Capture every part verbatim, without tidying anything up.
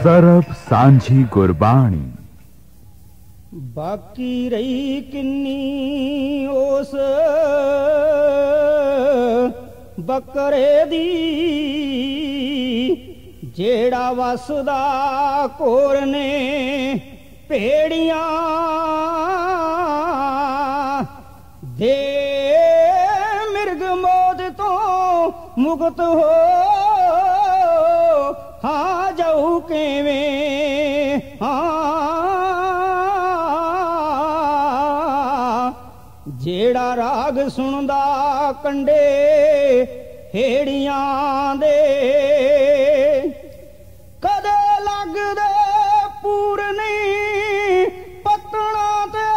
सरब सांझी गुरबाणी। बाकी रही किन्नी उस बकरे दी जेड़ा वसदा कोर ने भेड़ियां दे मिर्ग मौत तो मुक्त हो हाँ जाऊ केवें हाँ जेड़ा राग सुनदा कंडे हेड़ियां दे कदे लगदे पूरनी पत्तना ते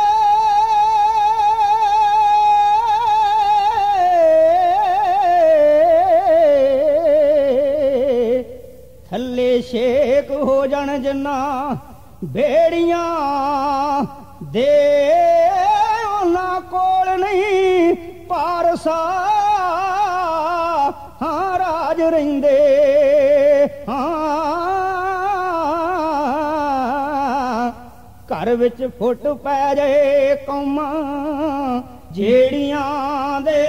थल्ले शेक हो जान जन्ना भेड़ियां दे उन्हां कोल नहीं पारसा हाँ राज रहिंदे हाँ घर विच फुट पै जाए कौमां जेड़ियां दे।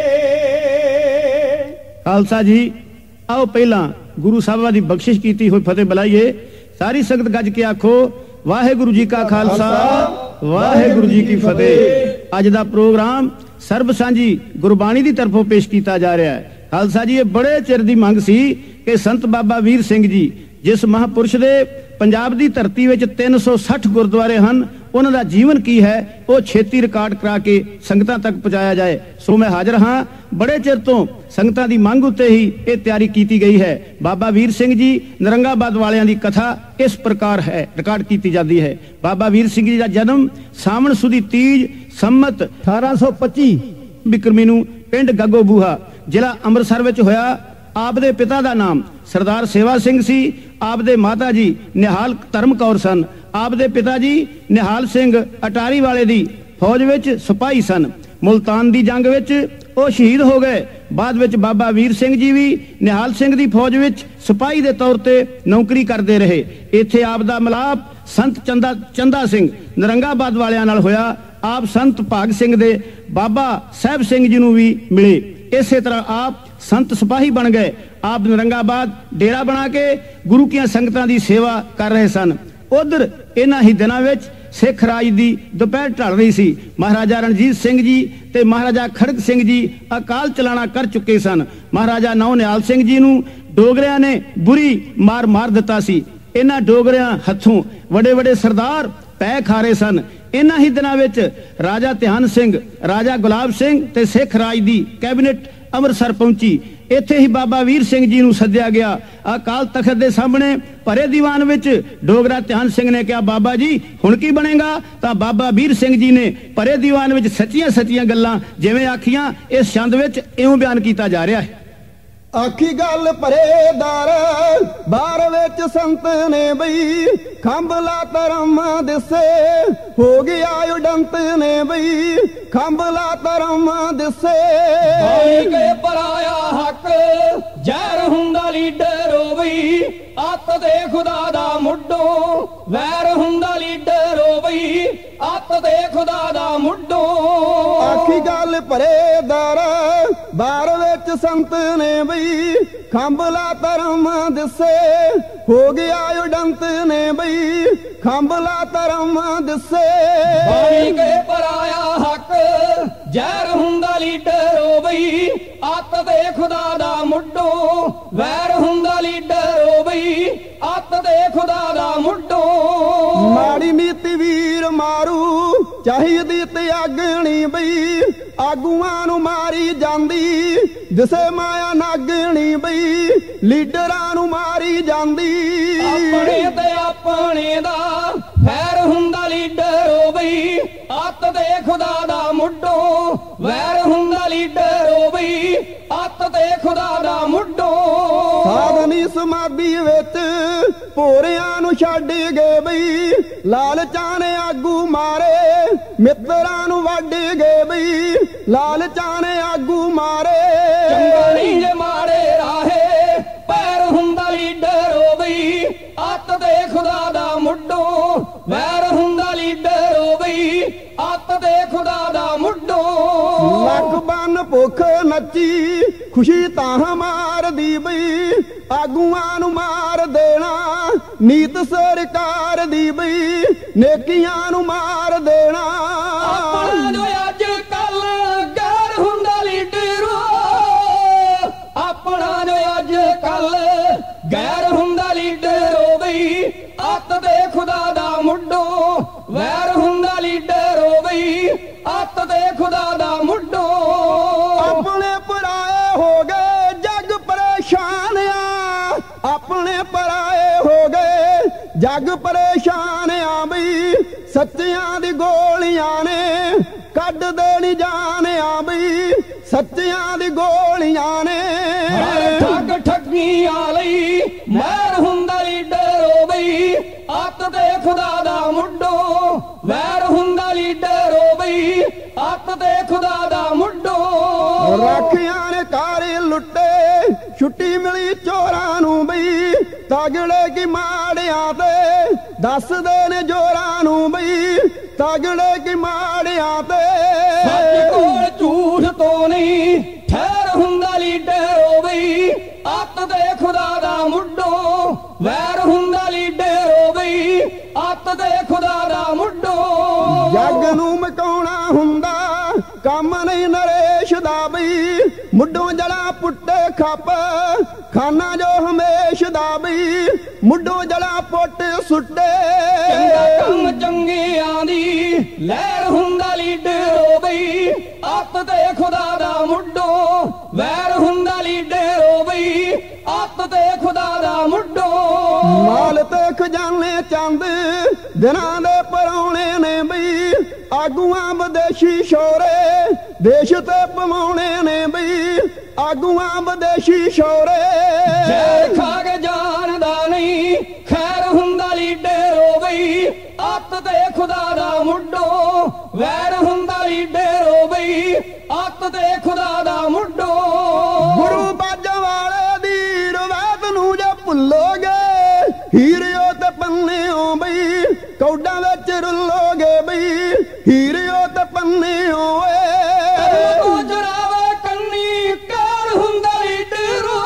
खालसा जी आओ पहला गुरु साहबा की बख्शिश की हुई फतेह बुलाइए। सारी संगत गज के आखो वाहेगुरु जी का खालसा वाहेगुरु जी की फतेह। अज का प्रोग्राम सरब सांझी गुरबाणी की तरफों पेश किया जा रहा है। खालसा जी ये बड़े चिर की मंग सी कि संत बाबा वीर सिंह जी जिस महापुरुष दे पंजाब की धरती में तीन सौ सठ गुरुद्वारे हैं उन्हों का जीवन की है वो छेती रिकॉर्ड करा के संगतां तक पहुंचाया जाए। सो मैं हाजिर हाँ बड़े चिर तो संगतां की मंग उत्ते ही ये तैयारी की गई है। बाबा वीर सिंह जी नरंगाबाद वालियां की कथा इस प्रकार है रिकॉर्ड की जाती है। बाबा वीर सिंह जी का जन्म सावन सुदी तीज संमत अठारह सौ पच्ची बिक्रमी नूं पिंड गगोबूहा जिला अमृतसर विच होया। आप दे पिता का नाम सरदार सेवा सिंह सी। आप दे माता जी निहाल धर्म कौर सन। आप दे पिता जी निहाल सिंह अटारी वाले दी फौज विच सिपाही सन। मुल्तान दी जंग विच वो शहीद हो गए। बाद विच बाबा वीर सिंह जी भी निहाल सिंह दी फौज विच सिपाही दे तौर ते नौकरी करते रहे। इत्थे आप दा मिलाप संत चंदा चंदा सिंह नरंगाबाद वालियां नाल होया। आप संत भाग सिंह दे बाबा साहब सिंह जी नूं भी मिले। इसे तरह आप संत सिपाही बन गए। आप नरंगाबाद डेरा बना के गुरु की संगतां की सेवा कर रहे सन। उधर इन्हां ही दिनां विच सिख राज की दोपहर ढल रही सी। महाराजा रणजीत सिंह जी ते महाराजा खड़क सिंह जी अकाल चलाना कर चुके सन। महाराजा नौ निहाल सिंह जी नूं डोगरियां ने बुरी मार मार दिता सी। इन्हां डोगरियां हथों वड़े वड़े सरदार पै खा रहे सन। इन्हां ही दिनां विच राजा ध्यान सिंह राजा गुलाब सिंह ते सिख राज की कैबिनेट अमृतसर पहुंची। इत्थे ही बाबा वीर सिंह जी नूं सद्या गया। अकाल तखत दे सामने भरे दीवान विच डोगरा ध्यान सिंह ने कहा बाबा जी हुण की बनेगा। तां बाबा वीर सिंह जी ने भरे दीवान विच सच्चियां सच्चियां गल्लां जिवें आखियां इस छंद विच इउं बयान कीता जा रहा है। आखी गल परेदार बार विच संत ने बई खंभला धर्म दिसे हो गया उडंत ने बई खंभला धर्म दिसे के पराया हक जहर हुंदा लीडर हो बई अत दे खुदा दा मुड्डो वैर हुंदा लीडर हो बई अत दे खुदा दा मुड्डो। आखी गल परेदार बार विच संत ने बई खंभला धर्म दिसे हो गया उडंत ने बई खंभला धर्म दिसे के पराया हक जहर हुंदा लीडर हो बई अत दे खुदा दा मुड्डो वैर हुंदा लीडर हो बई अत दे खुदा दा मुड्डो। माड़ी नीति वीर मारू चाहिदी त्यागणी बई आगुआं नूं मारी जांदी जिसे माया नागणी बई लीडरां नूं मारी जांदी। अपने ते अपने दा वैर हुंदा लीडर हो बई अत दे खुदा दा मुड्डो वैर हुंदा लीडर हो बई अत दे खुदा दा मुड्डो। साधनी समाधि विच भोरियां नूं छड्ड गए बई लालचां ने आगू मारे मित्रां नूं वड्ड गए बई लालचां ने आगू मारे चंगणी जे मारे राहे पैर हुंदा लीडर हो बई अत दे खुदा दा मुड्डो ਲੱਖ ਬੰਨ ਭੁੱਖ ਨੱਚੀ ਖੁਸ਼ੀ ਤਾਂ ਮਾਰ ਦੀ ਬਈ ਆਗੂਆਂ ਨੂੰ ਮਾਰ ਦੇਣਾ ਨੀਤ ਸਰਕਾਰ ਦੀ ਬਈ ਨੇਕੀਆਂ ਨੂੰ ਮਾਰ ਦੇਣਾ ਆਪਣਾ ਜੋ ਅੱਜ ਕੱਲ ਗੈਰ ਹੁੰਦਾ ਲੀਡਰੋ ਆਪਣਾ ਜੋ ਅੱਜ ਕੱਲ ਗੈਰ ਹੁੰਦਾ ਲੀਡਰੋ ਬਈ ਅੱਤ ਦੇ ਖੁਦਾ ਦਾ ਮੁੱਢੋ ਵੈਰ ਹੁੰਦਾ ਲੀਡਰੋ ਬਈ ਅੱਤ ਦੇ ਖੁਦਾ ਦਾ ਮੁੱਢੋ ਆਪਣੇ ਪਰਾਏ ਹੋ ਗਏ ਜੱਗ ਪਰੇਸ਼ਾਨ ਆ ਆਪਣੇ ਪਰਾਏ ਹੋ ਗਏ ਜੱਗ ਪਰੇਸ਼ਾਨ ਆ ਬਈ ਸੱਚਿਆਂ ਦੀ ਗੋਲੀਆਂ ਨੇ ਕੱਢ ਦੇਣੀ ਜਾਨ ਆ ਬਈ ਸੱਚਿਆਂ ਦੀ ਗੋਲੀਆਂ ਨੇ ਠੱਗ ਠੱਗੀਆਂ ਲਈ ਮਹਿਰ ਹੁੰਦਾ ਲੀਡਰੋ ਬਈ ਅੱਤ ਦੇ ਖੁਦਾ ਦਾ ਮੁੱਢੋ ਵੈਰ ਹੁੰਦਾ ਲੀਡਰੋ ਬਈ ਅੱਤ ਦੇ ਖੁਦਾ ਦਾ ਮੁੱਢੋ ਰਾਖਿਆਂ ਨੇ ਕਾਰੇ ਲੁੱਟੇ ਛੁੱਟੀ ਮਿਲੀ ਚੋਰਾਂ ਨੂੰ ਬਈ ਤਗੜੇ ਕੀ ਮਾੜਿਆਂ ਤੇ ਦੱਸਦੇ ਨੇ ਜੋਰਾਂ ਨੂੰ ਬਈ ਤਗੜੇ ਕੀ ਮਾੜਿਆਂ ਤੇ ਸੱਚ ਕੋਲ ਝੂਠ ਤੋਂ ਨਹੀਂ ਠਹਿਰ ਹੁੰਦਾ ਲੀਡਰੋ ਬਈ ਅੱਤ ਦੇ ਖੁਦਾ ਦਾ ਮੁੱਢੋ ਵੈਰ ਹੁੰਦਾ ਲੀਡਰੋ ਬਈ ਅੱਤ ਦੇ ਖੁਦਾ ਦਾ ਮੁੱਢੋ ਜੱਗ ਨੂੰ ਮਕਾਉਣਾ ਹੁੰਦਾ ਕੰਮ ਨਹੀਂ ਨਰੇਸ਼ ਦਾ ਬਈ ਮੁੱਢੋਂ ਜੜਾ ਪੁੱਟੇ ਖੱਪ ਖਾਨਾ ਜੋ ਹਮੇਸ਼ ਦਾ ਬਈ ਮੁੱਢੋਂ ਜੜਾ ਪੁੱਟ ਸੁੱਟੇ ਚੰਗਾ ਕੰਮ ਚੰਗਿਆਂ ਦੀ ਲਹਿਰ ਹੁੰਦਾ ਲੀਡਰੋ ਬਈ ਅੱਤ ਦੇ ਖੁਦਾ ਦਾ ਮੁੱਢੋ ਵੈਰ ਹੁੰਦਾ ਲੀਡਰੋ ਬਈ ਅੱਤ ਦੇ ਖੁਦਾ ਦਾ ਮੁੱਢੋ ਮਾਲ ਤੇ ਖਜ਼ਾਨੇ ਚੰਦ ਦਿਨਾਂ ਦੇ ਪਰੌਣੇ ਨੇ ਬਈ ਆਗੂਆਂ ਵਿਦੇਸ਼ੀ ਸ਼ੋਰੇ ਦੇਸ਼ ਤੇ ਪਵਾਉਣੇ ਨੇ ਬਈ ਆਗੂਆਂ ਵਿਦੇਸ਼ੀ ਸ਼ੋਰੇ ਜ਼ਹਿਰ ਖਾ ਕੇ ਜਾਣਦਾ ਨਹੀਂ ਖੈਰ ਹੁੰਦਾ ਲੀਡਰੋ ਬਈ ਅੱਤ ਤੇ ਖੁਦਾ ਦਾ ਮੁੱਢੋ ਵੈਰ ਹੁੰਦਾ ਲੀਡਰੋ ਬਈ ਅੱਤ ਤੇ ਖੁਦਾ ਦਾ ਮੁੱਢੋ ਗੁਰੂ ਬਾਜਾਂ ਵਾਲੇ ਦੀ ਰਵਾਇਤ ਨੂੰ ਜੇ ਭੁੱਲੋਗੇ ਹੀਰਿਓ ਤੇ ਪੰਨਿਓ ਬਈ ਕੌਡਾਂ ਵਿੱਚ ਰੁੱਲੋਗੇ ਬਈ ਹੀਰਿਓ ਤੇ ਪੰਨਿਓ ਏ ਤੂੰ ਚਰਾਵੇ ਕੰਨੀ ਕਾਰ ਹੁੰਦਾ ਲੀਡਰੋ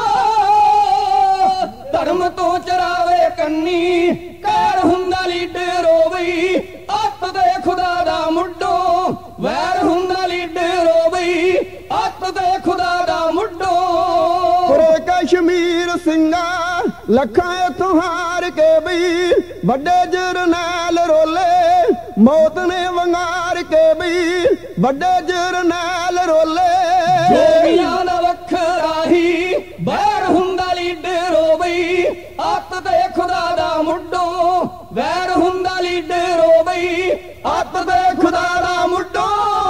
ਧਰਮ ਤੋਂ ਚਰਾਵੇ ਕੰਨੀ ਕਾਰ ਹੁੰਦਾ ਲੀਡਰੋ ਬਈ ਅੱਤ ਦੇ ਖੁਦਾ ਦਾ ਮੁੱਢੋ ਵੈਰ ਹੁੰਦਾ ਲੀਡਰੋ ਬਈ ਅੱਤ ਦੇ ਖੁਦਾ ਦਾ ਮੁੱਢੋ ਕੁਰੇ ਕਸ਼ਮੀਰ ਸਿੰਘਾ ਲੱਖਾਂ ਇਥੋਂ ਹਾਰ ਕੇ ਬਈ ਵੱਡੇ ਜਰਨੈਲ ਰੋਲੇ ਮੌਤ ਨੇ ਵੰਗਾਰ ਕੇ ਬਈ ਵੱਡੇ ਜਰਨੈਲ ਰੋਲੇ ਜੋਗੀਆਂ ਦਾ ਵੱਖਰਾ ਹੀ ਬੈਰ ਹੁੰਦਾ ਲੀਡਰੋ ਬਈ ਅੱਤ ਦੇ ਖੁਦਾ ਦਾ ਮੁੱਢੋ ਵੈਰ ਹੁੰਦਾ ਲੀਡਰੋ ਬਈ ਅੱਤ ਦੇ ਖੁਦਾ ਦਾ ਮੁੱਢੋ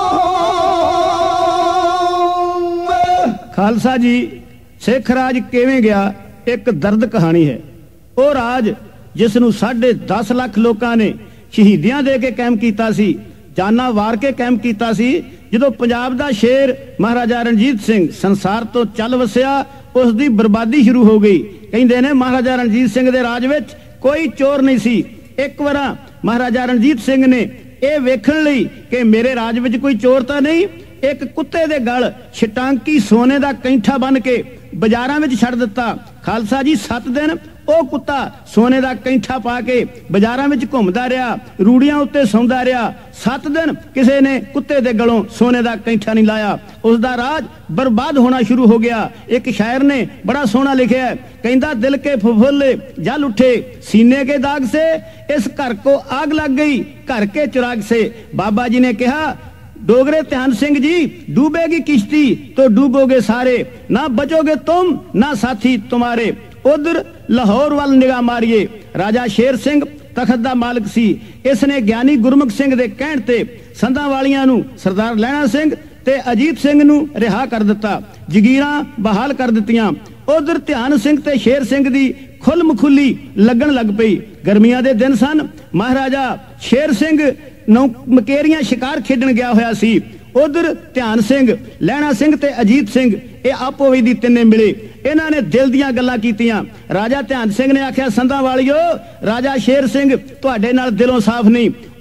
ਖਾਲਸਾ ਜੀ ਸਿੱਖ ਰਾਜ ਕਿਵੇਂ ਗਿਆ ਇੱਕ ਦਰਦ ਕਹਾਣੀ ਹੈ। ਉਹ ਰਾਜ ਜਿਸ ਨੂੰ ਸਾਢੇ ਦਸ ਲੱਖ ਲੋਕਾਂ ਨੇ ਸ਼ਹੀਦੀਆਂ ਦੇ ਕੇ ਕਾਇਮ ਕੀਤਾ ਸੀ, ਜਾਨਾਂ ਵਾਰ ਕੇ ਕਾਇਮ ਕੀਤਾ ਸੀ। ਜਦੋਂ ਪੰਜਾਬ ਦਾ ਸ਼ੇਰ ਮਹਾਰਾਜਾ ਰਣਜੀਤ ਸਿੰਘ ਸੰਸਾਰ ਤੋਂ ਚੱਲ ਵਸਿਆ, ਉਸ ਦੀ ਬਰਬਾਦੀ ਸ਼ੁਰੂ ਹੋ ਗਈ। ਕਹਿੰਦੇ ਨੇ ਮਹਾਰਾਜਾ ਰਣਜੀਤ ਸਿੰਘ ਦੇ ਰਾਜ ਵਿੱਚ ਕੋਈ ਚੋਰ ਨਹੀਂ ਸੀ। ਇੱਕ ਵਾਰ ਮਹਾਰਾਜਾ ਰਣਜੀਤ ਸਿੰਘ ਨੇ ਇਹ ਵੇਖਣ ਲਈ ਕਿ ਮੇਰੇ ਰਾਜ ਵਿੱਚ ਕੋਈ ਚੋਰ ਤਾਂ ਨਹੀਂ, ਇੱਕ ਕੁੱਤੇ ਦੇ ਗਲ ਛਟਾਂਕੀ ਸੋਨੇ ਦਾ ਕੈਂਠਾ ਬੰਨ ਕੇ ਬਾਜ਼ਾਰਾਂ ਵਿੱਚ ਛੱਡ ਦਿੱਤਾ। ਖਾਲਸਾ ਜੀ ਸੱਤ ਦਿਨ ਉਹ ਕੁੱਤਾ ਸੋਨੇ ਦਾ ਕੈਂਠਾ ਪਾ ਕੇ ਬਾਜ਼ਾਰਾਂ ਵਿੱਚ ਘੁੰਮਦਾ ਰਿਹਾ, ਰੂੜੀਆਂ ਉੱਤੇ ਸੌਂਦਾ ਰਿਹਾ। ਸੱਤ ਦਿਨ ਕਿਸੇ ਨੇ ਕੁੱਤੇ ਦੇ ਗਲੋਂ ਸੋਨੇ ਦਾ ਕੈਂਠਾ ਨਹੀਂ ਲਾਇਆ। ਉਸ ਦਾ ਰਾਜ ਬਰਬਾਦ ਹੋਣਾ ਸ਼ੁਰੂ ਹੋ ਗਿਆ। ਇੱਕ ਸ਼ਾਇਰ ਨੇ ਬੜਾ ਸੋਹਣਾ ਲਿਖਿਆ, ਕਹਿੰਦਾ ਦਿਲ ਕੇ ਫੁੱਫੁੱਲੇ जल उठे सीने के दाग से, इस घर को आग लग गई घर के चिराग से। बाबा जी ने कहा डोगरे ध्यान सिंह जी, डूबेगी किश्ती तो डूबोगे सारे, ना बचोगे तुम ना साथी तुम्हारे। उधर लाहौर वाल निगाह मारिए, राजा शेर सिंह तखत दा मालिक सी। इसने ज्ञानी गुरमुख सिंह दे कहण ते संधां वालियां नूं सरदार लैणा सिंह ते अजीत सिंह नूं रिहा कर दिता, जगीरां बहाल कर दित्तियां। उधर ध्यान सिंह ते शेर सिंह दी खुल मखुली लगन लग पई। गर्मियां दे दिन सन, महाराजा शेर सिंह नौ मकेरियां शिकार खेडन गया होया सी। उधर ध्यान सिंह लैणा सिंह ते अजीत सिंह ये आपो विधि तिन्ने मिले। इन्हां ने दिल दियां गल्लां कीतियां। राजा ध्यान सिंह ने आख्या संधां वालियो, राजा शेर सिंह तुहाडे नाल दिलों साफ नहीं,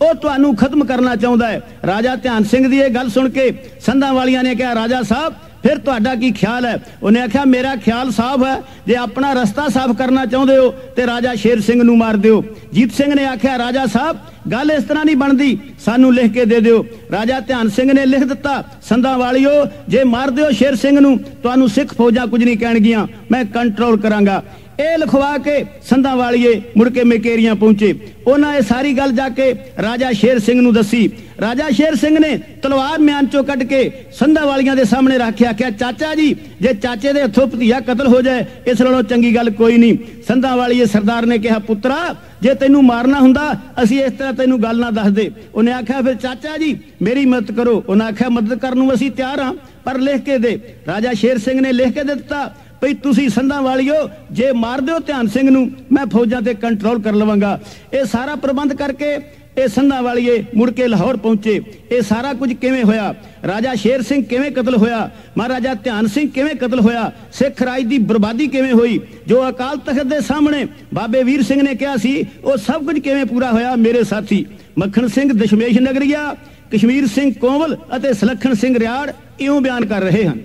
ਉਹ ਤੁਹਾਨੂੰ ਖਤਮ ਕਰਨਾ ਚਾਹੁੰਦਾ ਹੈ। ਰਾਜਾ ਧਿਆਨ ਸਿੰਘ ਦੀ ਇਹ ਗੱਲ ਸੁਣ ਕੇ ਸੰਧਾਂ ਵਾਲੀਆਂ ਨੇ ਕਿਹਾ, ਰਾਜਾ ਸਾਹਿਬ फिर तुहाडा की ख्याल है? उन्हें आख्या मेरा ख्याल साफ है, जे अपना रस्ता साफ करना चाहते हो तो राजा शेर सिंह नूं मार दिओ। जीत सिंह ने आख्या राजा साहब गल इस तरह नहीं बनती, सानू लिख के दे दिओ। राजा ध्यान सिंह ने लिख दिता, संधा वालियो जे मार दिओ शेर सिंह नूं तुहानू सिख फौजां कुछ नहीं कहणगियां, मैं कंट्रोल करांगा। ਇਹ ਲਿਖਵਾ ਕੇ ਸੰਧਾਂ ਵਾਲੀਏ ਮੁੜ ਕੇ ਮੇਕੇਰੀਆਂ ਪਹੁੰਚੇ। ਉਹਨਾਂ ਇਹ ਸਾਰੀ ਗੱਲ ਜਾ ਕੇ ਰਾਜਾ ਸ਼ੇਰ ਸਿੰਘ ਨੂੰ ਦੱਸੀ। ਰਾਜਾ ਸ਼ੇਰ ਸਿੰਘ ਨੇ ਤਲਵਾਰ ਮਿਆਨ ਚੋਂ ਕੱਢ ਕੇ ਸੰਧਾਂ ਵਾਲੀਆਂ ਦੇ ਸਾਹਮਣੇ ਰੱਖਿਆ, ਕਿ ਚਾਚਾ ਜੀ ਜੇ ਚਾਚੇ ਦੇ ਹੱਥੋਂ ਭਤੀਆ ਕਤਲ ਹੋ ਜਾਏ ਇਸ ਨਾਲੋਂ ਚੰਗੀ ਗੱਲ ਕੋਈ ਨਹੀਂ। ਸੰਧਾਂ ਵਾਲੀਏ ਸਰਦਾਰ ਨੇ ਕਿਹਾ, ਪੁੱਤਰਾ ਜੇ ਤੈਨੂੰ ਮਾਰਨਾ ਹੁੰਦਾ ਅਸੀਂ ਇਸ ਤਰ੍ਹਾਂ ਤੈਨੂੰ ਗੱਲ ਨਾ ਦੱਸਦੇ। ਉਹਨੇ ਆਖਿਆ ਫਿਰ ਚਾਚਾ ਜੀ ਮੇਰੀ ਮਦਦ ਕਰੋ। ਉਹਨੇ ਆਖਿਆ ਮਦਦ ਕਰਨ ਨੂੰ ਅਸੀਂ ਤਿਆਰ ਹਾਂ, ਪਰ ਲਿਖ ਕੇ ਦੇ। ਰਾਜਾ ਸ਼ੇਰ ਸਿੰਘ ਨੇ ਲਿਖ ਕੇ ਦੇ ਦਿੱਤਾ ਭਈ ਤੁਸੀਂ ਸੰਧਾਂ ਵਾਲਿਓ ਜੇ ਮਾਰ ਦਿਓ ਧਿਆਨ ਸਿੰਘ ਨੂੰ ਮੈਂ ਫੌਜਾਂ ਤੇ ਕੰਟਰੋਲ ਕਰ ਲਵਾਂਗਾ। ਇਹ ਸਾਰਾ ਪ੍ਰਬੰਧ ਕਰਕੇ ਇਹ ਸੰਧਾਂ ਵਾਲਿਏ ਮੁੜ ਕੇ ਲਾਹੌਰ ਪਹੁੰਚੇ। ਇਹ ਸਾਰਾ ਕੁਝ ਕਿਵੇਂ ਹੋਇਆ, ਰਾਜਾ ਸ਼ੇਰ ਸਿੰਘ ਕਿਵੇਂ ਕਤਲ ਹੋਇਆ, ਮਹਾਰਾਜਾ ਧਿਆਨ ਸਿੰਘ ਕਿਵੇਂ ਕਤਲ ਹੋਇਆ, ਸਿੱਖ ਰਾਜ ਦੀ ਬਰਬਾਦੀ ਕਿਵੇਂ ਹੋਈ, ਜੋ ਅਕਾਲ ਤਖਤ ਦੇ ਸਾਹਮਣੇ ਬਾਬੇ ਵੀਰ ਸਿੰਘ ਨੇ ਕਿਹਾ ਸੀ ਉਹ ਸਭ ਕੁਝ ਕਿਵੇਂ ਪੂਰਾ ਹੋਇਆ, ਮੇਰੇ ਸਾਥੀ ਮੱਖਣ ਸਿੰਘ ਦਸ਼ਮੇਸ਼ ਨਗਰੀਆ, ਕਸ਼ਮੀਰ ਸਿੰਘ ਕੋਵਲ ਅਤੇ ਸੁਲੱਖਣ ਸਿੰਘ ਰਿਆੜ ਇਉਂ ਬਿਆਨ ਕਰ ਰਹੇ ਹਨ।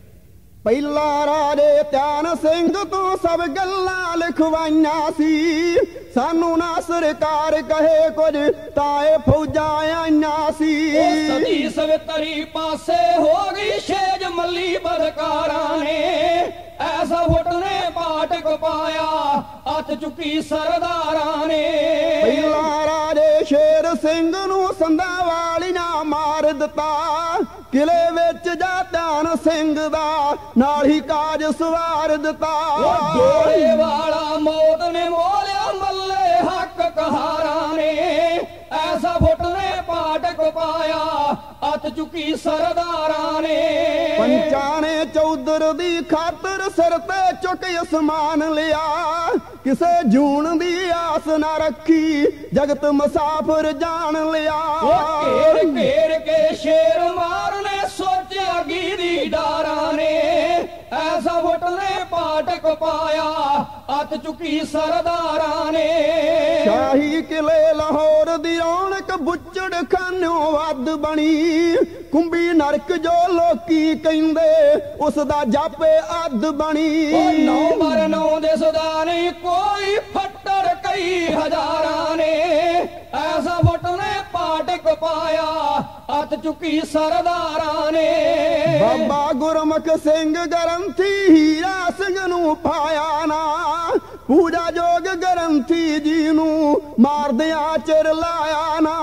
ਪਹਿਲਾ ਰਾਜੇ ਧਿਆਨ ਸਿੰਘ ਤੋਂ ਸਭ ਗੱਲਾਂ ਲਿਖਵਾਈਆਂ ਸੀ, ਸਾਨੂੰ ਨਾ ਸਰਕਾਰ ਕਹੇ ਕੁਝ ਤਾਂ ਇਹ ਫੌਜਾਂ ਆਈਆਂ ਸੀ। ਸਦੀ ਸਵਿਤਰੀ ਪਾਸੇ ਹੋ ਗਈ ਛੇਜ ਮੱਲੀ ਬਦਕਾਰਾਂ ਨੇ, ਐਸਾ ਫੁੱਟ ਨੇ ਪਾਟਕ ਪਾਇਆ ਹੱਥ ਚੁੱਕੀ ਸਰਦਾਰਾਂ ਨੇ। ਪਹਿਲਾ ਰਾਜੇ ਸ਼ੇਰ ਸਿੰਘ ਨੂੰ ਸੰਧਾਂ ਵਾਲੀ ਨਾ ਮਾਰ ਦਿੱਤਾ, ਕਿਲੇ ਵਿੱਚ ਜਾ ਧਿਆਨ ਸਿੰਘ ਦਾ ਨਾਲ ਹੀ ਕਾਜ ਸਵਾਰ ਦਿੱਤਾ। ਡੋਲੇ ਵਾਲਾ ਮੌਤ ਨੇ ਮੋਲਿਆ ਮੱਲੇ ਹੱਕ ਕਹਾਰਾਂ ਨੇ, ਐਸਾ ਫੁੱਟ ਨੇ ਪਾਟਕ ਪਾਇਆ ਹੱਥ ਚੁੱਕੀ ਸਰਦਾਰਾਂ ਨੇ। ਪੰਚਾਂ ਨੇ ਚੌਧਰ ਦੀ ਖਾਤਰ ਸਿਰ ਤੇ ਚੁੱਕ ਅਸਮਾਨ ਲਿਆ, ਕਿਸੇ ਜੂਨ ਦੀ ਆਸ ਨਾ ਰੱਖੀ ਜਗਤ ਮੁਸਾਫਰ ਜਾਣ ਲਿਆ। ਘੇਰ ਘੇਰ ਕੇ ਸ਼ੇਰ ਮਾਰਨੇ ਸੋਚਿਆ ਗੀ ਦੀ ਡਾਰਾਂ ਨੇ, ਐਸਾ ਫੁੱਟ ਨੇ ਪਾਟਕ ਪਾਇਆ ਹੱਥ ਚੁੱਕੀ ਸਰਦਾਰਾਂ ਨੇ। ਸ਼ਾਹੀ ਕਿਲੇ ਲਾਹੌਰ ਦੀ ਰੌਣਕ ਬੁੱਚੜ ਖਾਨਿਓ ਵੱਧ ਬਣੀ, ਕੁੰਭੀ ਨਰਕ ਜੋ ਲੋਕੀ ਕਹਿੰਦੇ ਉਸ ਦਾ ਜਾਪੇ ਅੱਧ ਬਣੀ। ਨੌ ਮਰ ਨੌ ਦੇ ਸਦਾ ਨਹੀਂ ਕੋਈ ਫੱਟੜ ਕਈ ਹਜ਼ਾਰਾਂ ਨੇ, ਐਸਾ ਫੁੱਟ ਨੇ ਪਾਟਕ ਪਾਇਆ ਹੱਥ ਚੁੱਕੀ ਸਰਦਾਰਾਂ ਨੇ। ਬਾਬਾ ਗੁਰਮੁਖ ਸਿੰਘ ਗ੍ਰੰਥੀ ਹੀਰਾ ਸਿੰਘ ਨੂੰ ਪਾਇਆ ਨਾ, ਪੂਜਾ ਜੋਗ ਗ੍ਰੰਥੀ ਜੀ ਨੂੰ ਮਾਰਦਿਆਂ ਚਿਰ ਲਾਇਆ ਨਾ।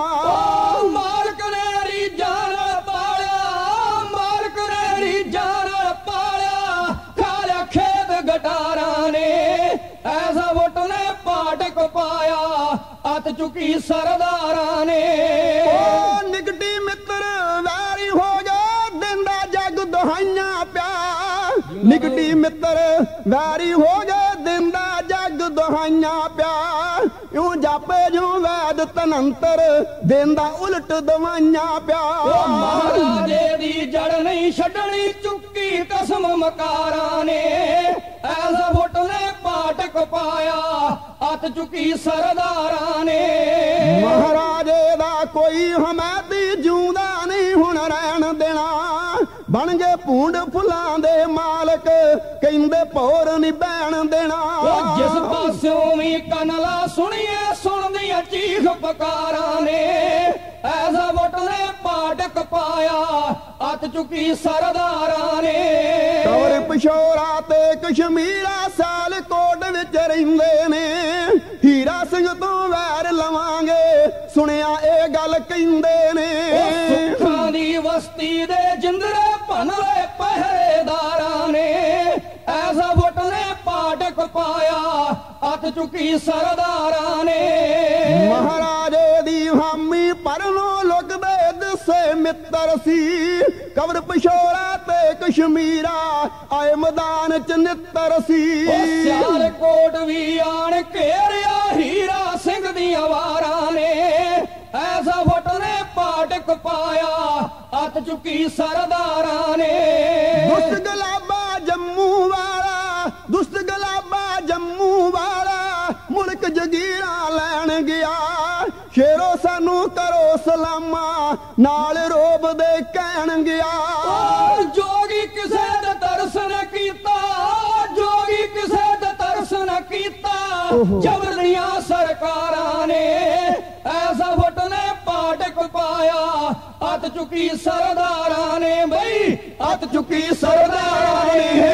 ਮਾਲਕ ਨੇ ਰੀਝਾਂ ਨਾਲ ਪਾਲਿਆ, ਮਾਲਕ ਨੇ ਰੀਝਾਂ ਨਾਲ ਪਾਲਿਆ, ਖਾ ਲਿਆ ਖੇਤ ਗਟਾਰਾਂ ਨੇ, ਐਸਾ ਫੁੱਟ ਨੇ ਪਾਟਕ ਪਾਇਆ ਹੱਥ ਚੁੱਕੀ ਸਰਦਾਰਾਂ ਨੇ। ਉਹ ਨਿਗਟੀ ਮਿੱਤਰ ਵੈਰੀ ਹੋ ਗਿਆ ਦਿਨ ਦਾ ਜੱਗ ਦੁਹਾਈਆਂ ਪਿਆ, ਨਿਗਟੀ ਮਿੱਤਰ ਵੈਰੀ ਹੋ ਗਏ ਦਿਨ ਦਾ ਜੱਗ ਦੁਹਾਈਆਂ ਪਿਆ। ਇਉਂ ਜਾਪੇ ਜੋ ਵੈਦ ਤਨੰਤਰ ਦਿਨ ਦਾ ਉਲਟ ਦਵਾਈਆਂ ਪਿਆ। ਮਹਾਰਾਜੇ ਦੀ ਜੜ ਨਹੀਂ ਛੱਡਣੀ ਚੁੱਕੀ ਕਸਮ ਮਕਾਰਾਂ ਨੇ, ਐਸਾ ਫੁੱਟ ਨੇ ਪਾਟਕ ਪਾਇਆ ਹੱਥ ਚੁੱਕੀ ਸਰਦਾਰਾਂ ਨੇ। ਮਹਾਰਾਜੇ ਦਾ ਕੋਈ ਹਮੈਤੀ ਜਿਉਂਦਾ ਨਹੀਂ ਹੁਣ ਰਹਿਣ ਦੇਣਾ, ਬਣ ਗਏ ਭੂੰਡ ਫੁੱਲਾਂ ਦੇ ਮਾਲਕ ਕਹਿੰਦੇ ਭੌਰ ਨਹੀਂ ਬਹਿਣ ਦੇਣਾ। ਜਿਸ ਪਾਸਿਓਂ ਵੀ ਕੰਨ ਲਾ ਸੁਣੀਏ ਸੁਣਦੀਆਂ ਚੀਖ ਪੁਕਾਰਾਂ ਨੇ, ਐਸਾ ਫੁੱਟ ਨੇ ਪਾਟਕ ਪਾਇਆ ਹੱਥ ਚੁੱਕੀ ਸਰਦਾਰਾਂ ਨੇ। ਟੌਰ ਪਿਸ਼ੌਰਾ ਤੇ ਕਸ਼ਮੀਰਾ ਸਾਲ ਕੋਟ ਵਿੱਚ ਰਹਿੰਦੇ ਨੇ, ਹੀਰਾ ਸਿੰਘ ਤੋਂ ਵੈਰ ਲਵਾਂਗੇ ਸੁਣਿਆ ਇਹ ਗੱਲ ਕਹਿੰਦੇ ਨੇ। ਸੁੱਖਾਂ ਦੀ ਵਸਤੀ ਦੇ ਜਿੰਦਰੇ ਭਨਲੇ ਪਹਿਰੇਦਾਰਾਂ ਨੇ, ਐਸਾ ਫੁੱਟ ਨੇ ਪਾਟਕ ਪਾਇਆ ਹੱਥ ਚੁੱਕੀ ਸਰਦਾਰਾਂ ਨੇ। ਮਹਾਰਾਜੇ ਦੀ ਹਾਮੀ ਪਰਨੋਂ ਲੁਕਦੇ ਦਿਸੇ ਮਿੱਤਰ ਸੀ, ਕਬਰ ਪਿਸ਼ੌਰਾ ਤੇ ਕਸ਼ਮੀਰਾ ਆਏ ਮੈਦਾਨ ਚ ਨਿੱਤਰ ਸੀ। ਸਿਆਲਕੋਟ ਵੀ ਆਣ ਘੇਰਿਆ ਹੀਰਾ ਸਿੰਘ ਦੀਆਂ ਵਾਰਾਂ ਨੇ, ਐਸਾ ਫੁੱਟ ਨੇ ਪਾਟਕ ਪਾਇਆ ਹੱਥ ਚੁੱਕੀ ਸਰਦਾਰਾਂ ਨੇ। ਦੁਸਤ ਗਲਾਬਾ ਜੰਮੂ ਵਾਲਾ, ਦੁਸਤ ਗਲਾਬਾ ਜੰਮੂ ਵਾਲਾ ਮੁਲਕ ਜਗੀਰਾਂ ਲੈਣ ਗਿਆ, ਸ਼ੇਰੋ ਸਾਨੂੰ ਕਰ ਜਬਰ ਦੀਆਂ ਸਰਕਾਰਾਂ ਨੇ ਐਸਾ ਫੁੱਟ ਨੇ ਪਾਟਕ ਪਾਇਆ ਅੱਤ ਚੁੱਕੀ ਸਰਦਾਰਾਂ ਨੇ ਬਈ ਅੱਤ ਚੁੱਕੀ ਸਰਦਾਰਾਂ ਨੇ।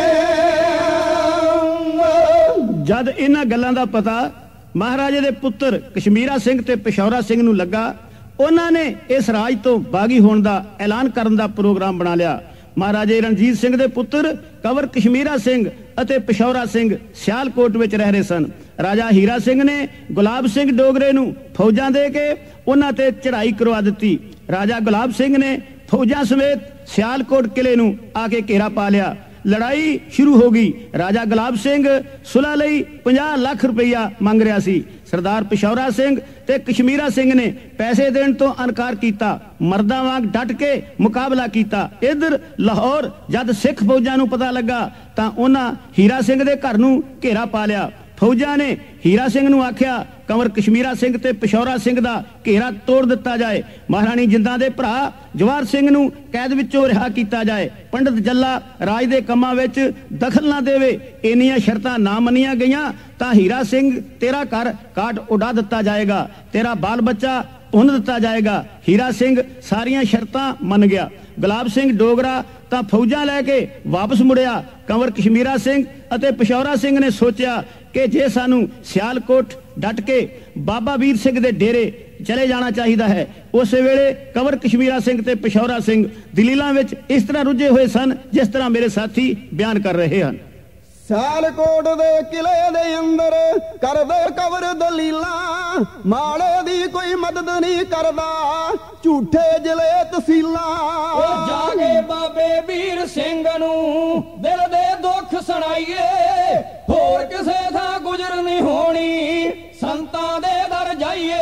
ਜਦ ਇਹਨਾਂ ਗੱਲਾਂ ਦਾ ਪਤਾ ਮਹਾਰਾਜੇ ਦੇ ਪੁੱਤਰ ਕਸ਼ਮੀਰਾ ਸਿੰਘ ਤੇ ਪਿਸ਼ੌਰਾ ਸਿੰਘ ਨੂੰ ਲੱਗਾ, ਉਹਨਾਂ ਨੇ ਇਸ ਰਾਜ ਤੋਂ ਬਾਗੀ ਹੋਣ ਦਾ ਐਲਾਨ ਕਰਨ ਦਾ ਪ੍ਰੋਗਰਾਮ ਬਣਾ ਲਿਆ। ਮਹਾਰਾਜੇ ਰਣਜੀਤ ਸਿੰਘ ਦੇ ਪੁੱਤਰ ਕੰਵਰ ਕਸ਼ਮੀਰਾ ਸਿੰਘ ਅਤੇ ਪਿਸ਼ੌਰਾ ਸਿੰਘ ਸਿਆਲਕੋਟ ਵਿੱਚ ਰਹਿ ਰਹੇ ਸਨ। ਰਾਜਾ ਹੀਰਾ ਸਿੰਘ ਨੇ ਗੁਲਾਬ ਸਿੰਘ ਡੋਗਰੇ ਨੂੰ ਫੌਜਾਂ ਦੇ ਕੇ ਉਹਨਾਂ ਤੇ ਚੜ੍ਹਾਈ ਕਰਵਾ ਦਿੱਤੀ। ਰਾਜਾ ਗੁਲਾਬ ਸਿੰਘ ਨੇ ਫੌਜਾਂ ਸਮੇਤ ਸਿਆਲਕੋਟ ਕਿਲੇ ਨੂੰ ਆ ਕੇ ਘੇਰਾ ਪਾ ਲਿਆ। ਲੜਾਈ ਸ਼ੁਰੂ ਹੋ ਗਈ। ਰਾਜਾ ਗੁਲਾਬ ਸਿੰਘ ਸੁਲ੍ਹਾ ਲਈ ਪੰਜਾਹ ਲੱਖ ਰੁਪਈਆ ਮੰਗ ਰਿਹਾ ਸੀ। ਸਰਦਾਰ ਪਿਸ਼ੌਰਾ ਸਿੰਘ ਤੇ ਕਸ਼ਮੀਰਾ ਸਿੰਘ ਨੇ ਪੈਸੇ ਦੇਣ ਤੋਂ ਇਨਕਾਰ ਕੀਤਾ, ਮਰਦਾਂ ਵਾਂਗ ਡਟ ਕੇ ਮੁਕਾਬਲਾ ਕੀਤਾ। ਇਧਰ ਲਾਹੌਰ ਜਦ ਸਿੱਖ ਫੌਜਾਂ ਨੂੰ ਪਤਾ ਲੱਗਾ ਤਾਂ ਉਹਨਾਂ ਹੀਰਾ ਸਿੰਘ ਦੇ ਘਰ ਨੂੰ ਘੇਰਾ ਪਾ ਲਿਆ। ਫੌਜਾਂ ਨੇ ਹੀਰਾ ਸਿੰਘ ਨੂੰ ਆਖਿਆ ਕੰਵਰ ਕਸ਼ਮੀਰਾ ਸਿੰਘ ਤੇ ਪਿਸ਼ੌਰਾ ਸਿੰਘ ਦਾ ਘੇਰਾ ਤੋੜ ਦਿੱਤਾ ਜਾਏ, ਮਹਾਰਾਣੀ ਜਿੰਦਾਂ ਦੇ ਭਰਾ ਜਵਾਰ ਸਿੰਘ ਨੂੰ ਕੈਦ ਵਿੱਚੋਂ ਰਿਹਾ ਕੀਤਾ ਜਾਏ, ਪੰਡਤ ਜੱਲਾ ਰਾਜ ਦੇ ਕੰਮਾਂ ਵਿੱਚ ਦਖਲ ਨਾ ਦੇਵੇ। ਇੰਨੀਆਂ ਸ਼ਰਤਾਂ ਨਾ ਮੰਨੀਆਂ ਗਈਆਂ ਤਾਂ ਹੀਰਾ ਸਿੰਘ ਤੇਰਾ ਘਰ ਕਾਟ ਉਡਾ ਦਿੱਤਾ ਜਾਏਗਾ, ਤੇਰਾ ਬਾਲ ਬੱਚਾ ਭੁੰਨ ਦਿੱਤਾ ਜਾਏਗਾ। ਹੀਰਾ ਸਿੰਘ ਸਾਰੀਆਂ ਸ਼ਰਤਾਂ ਮੰਨ ਗਿਆ। ਗੁਲਾਬ ਸਿੰਘ ਡੋਗਰਾ ਤਾਂ ਫੌਜਾਂ ਲੈ ਕੇ ਵਾਪਸ ਮੁੜਿਆ। ਕੰਵਰ ਕਸ਼ਮੀਰਾ ਸਿੰਘ ਅਤੇ ਪਿਸ਼ੌਰਾ ਸਿੰਘ ਨੇ ਸੋਚਿਆ ਕਿ ਜੇ ਸਾਨੂੰ ਸਿਆਲਕੋਟ ਡਟ ਕੇ ਬਾਬਾ ਵੀਰ ਸਿੰਘ ਦੇ ਡੇਰੇ ਚਲੇ ਜਾਣਾ ਚਾਹੀਦਾ ਹੈ। ਉਸੇ ਵੇਲੇ ਕੰਵਰ ਕਸ਼ਮੀਰਾ ਸਿੰਘ ਤੇ ਪਿਸ਼ੌਰਾ ਸਿੰਘ ਦਲੀਲਾਂ ਵਿੱਚ ਇਸ ਤਰ੍ਹਾਂ ਰੁੱਝੇ ਹੋਏ ਸਨ ਜਿਸ ਤਰ੍ਹਾਂ ਮੇਰੇ ਸਾਥੀ ਬਿਆਨ ਕਰ ਰਹੇ ਹਨ। ਸਿਆਲਕੋਟ ਦੇ ਕਿਲੇ ਦੇ ਅੰਦਰ ਕਰਦੇ ਕਵਰ ਦਲੀਲਾਂ, ਮਾੜੇ ਦੀ ਕੋਈ ਮਦਦ ਨਹੀਂ ਕਰਦਾ, ਝੂਠੇ ਜ਼ਿਲ੍ਹੇ ਤਹਿਸੀਲਾਂ। ਉਹ ਜਾਗੇ ਬਾਬੇ ਵੀਰ ਸਿੰਘ ਨੂੰ ਦਿਲ ਦੇ ਦੁੱਖ ਸੁਣਾਈਏ, ਹੋਰ ਕਿਸੇ ਥਾਂ ਗੁਜ਼ਰ ਨਹੀਂ ਹੋਣੀ, ਸੰਤਾਂ ਦੇ ਦਰ ਜਾਈਏ।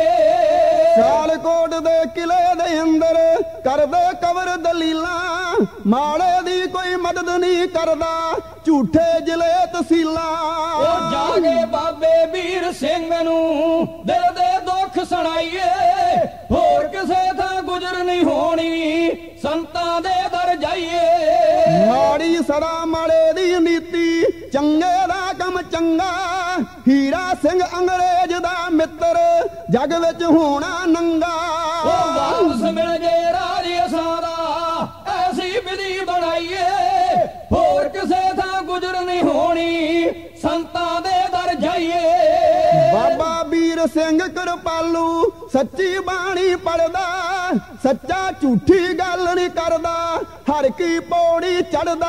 ਸਿਆਲਕੋਟ ਦੇ ਕਿਲੇ ਦੇ ਅੰਦਰ ਕਰਦੇ ਕਵਰ ਦਲੀਲਾਂ, ਮਾੜੇ ਦੀ ਕੋਈ ਮਦਦ ਨਹੀਂ ਕਰਦਾ, ਝੂਠੇ ਜ਼ਿਲ੍ਹੇ ਤਹਿਸੀਲਾਂ। ਉਹ ਜਾਗੇ ਬਾਬੇ ਵੀਰ ਸਿੰਘ ਨੂੰ ਦਿਲ ਦੇ ਦੁੱਖ ਸੁਣਾਈਏ, ਹੋਰ ਕਿਸੇ ਥਾਂ ਗੁਜ਼ਰ ਨਹੀਂ ਹੋਣੀ, ਸੰਤਾਂ ਦੇ ਦਰ ਜਾਈਏ। ਮਾੜੀ ਸਦਾ ਮਾੜੇ ਦੀ ਨੀਤੀ, ਚੰਗੇ ਦਾ ਕੰਮ ਚੰਗਾ, ਹੀਰਾ ਸਿੰਘ ਅੰਗਰੇਜ਼ ਦਾ ਮਿੱਤਰ, ਜੱਗ ਵਿੱਚ ਹੋਣਾ ਨੰਗਾ। ਉਹ ਵਾਪਸ ਮਿਲ ਜੇ ਰਾਜ ਅਸਾਂ ਦਾ, ਐਸੀ ਵਿਧੀ ਬਣਾਈਏ, ਹੋਰ ਕਿਸੇ ਥਾਂ ਗੁਜ਼ਰ ਨਹੀਂ ਹੋਣੀ, ਸੰਤਾਂ ਦੇ ਦਰ ਜਾਈਏ। ਬਾਬਾ ਵੀਰ ਸਿੰਘ ਕਿਰਪਾਲੂ ਸੱਚੀ ਬਾਣੀ ਪੜਦਾ, ਸੱਚਾ ਝੂਠੀ ਗੱਲ ਨਹੀਂ ਕਰਦਾ, ਹਰ ਕੀ ਪੌੜੀ ਚੜਦਾ।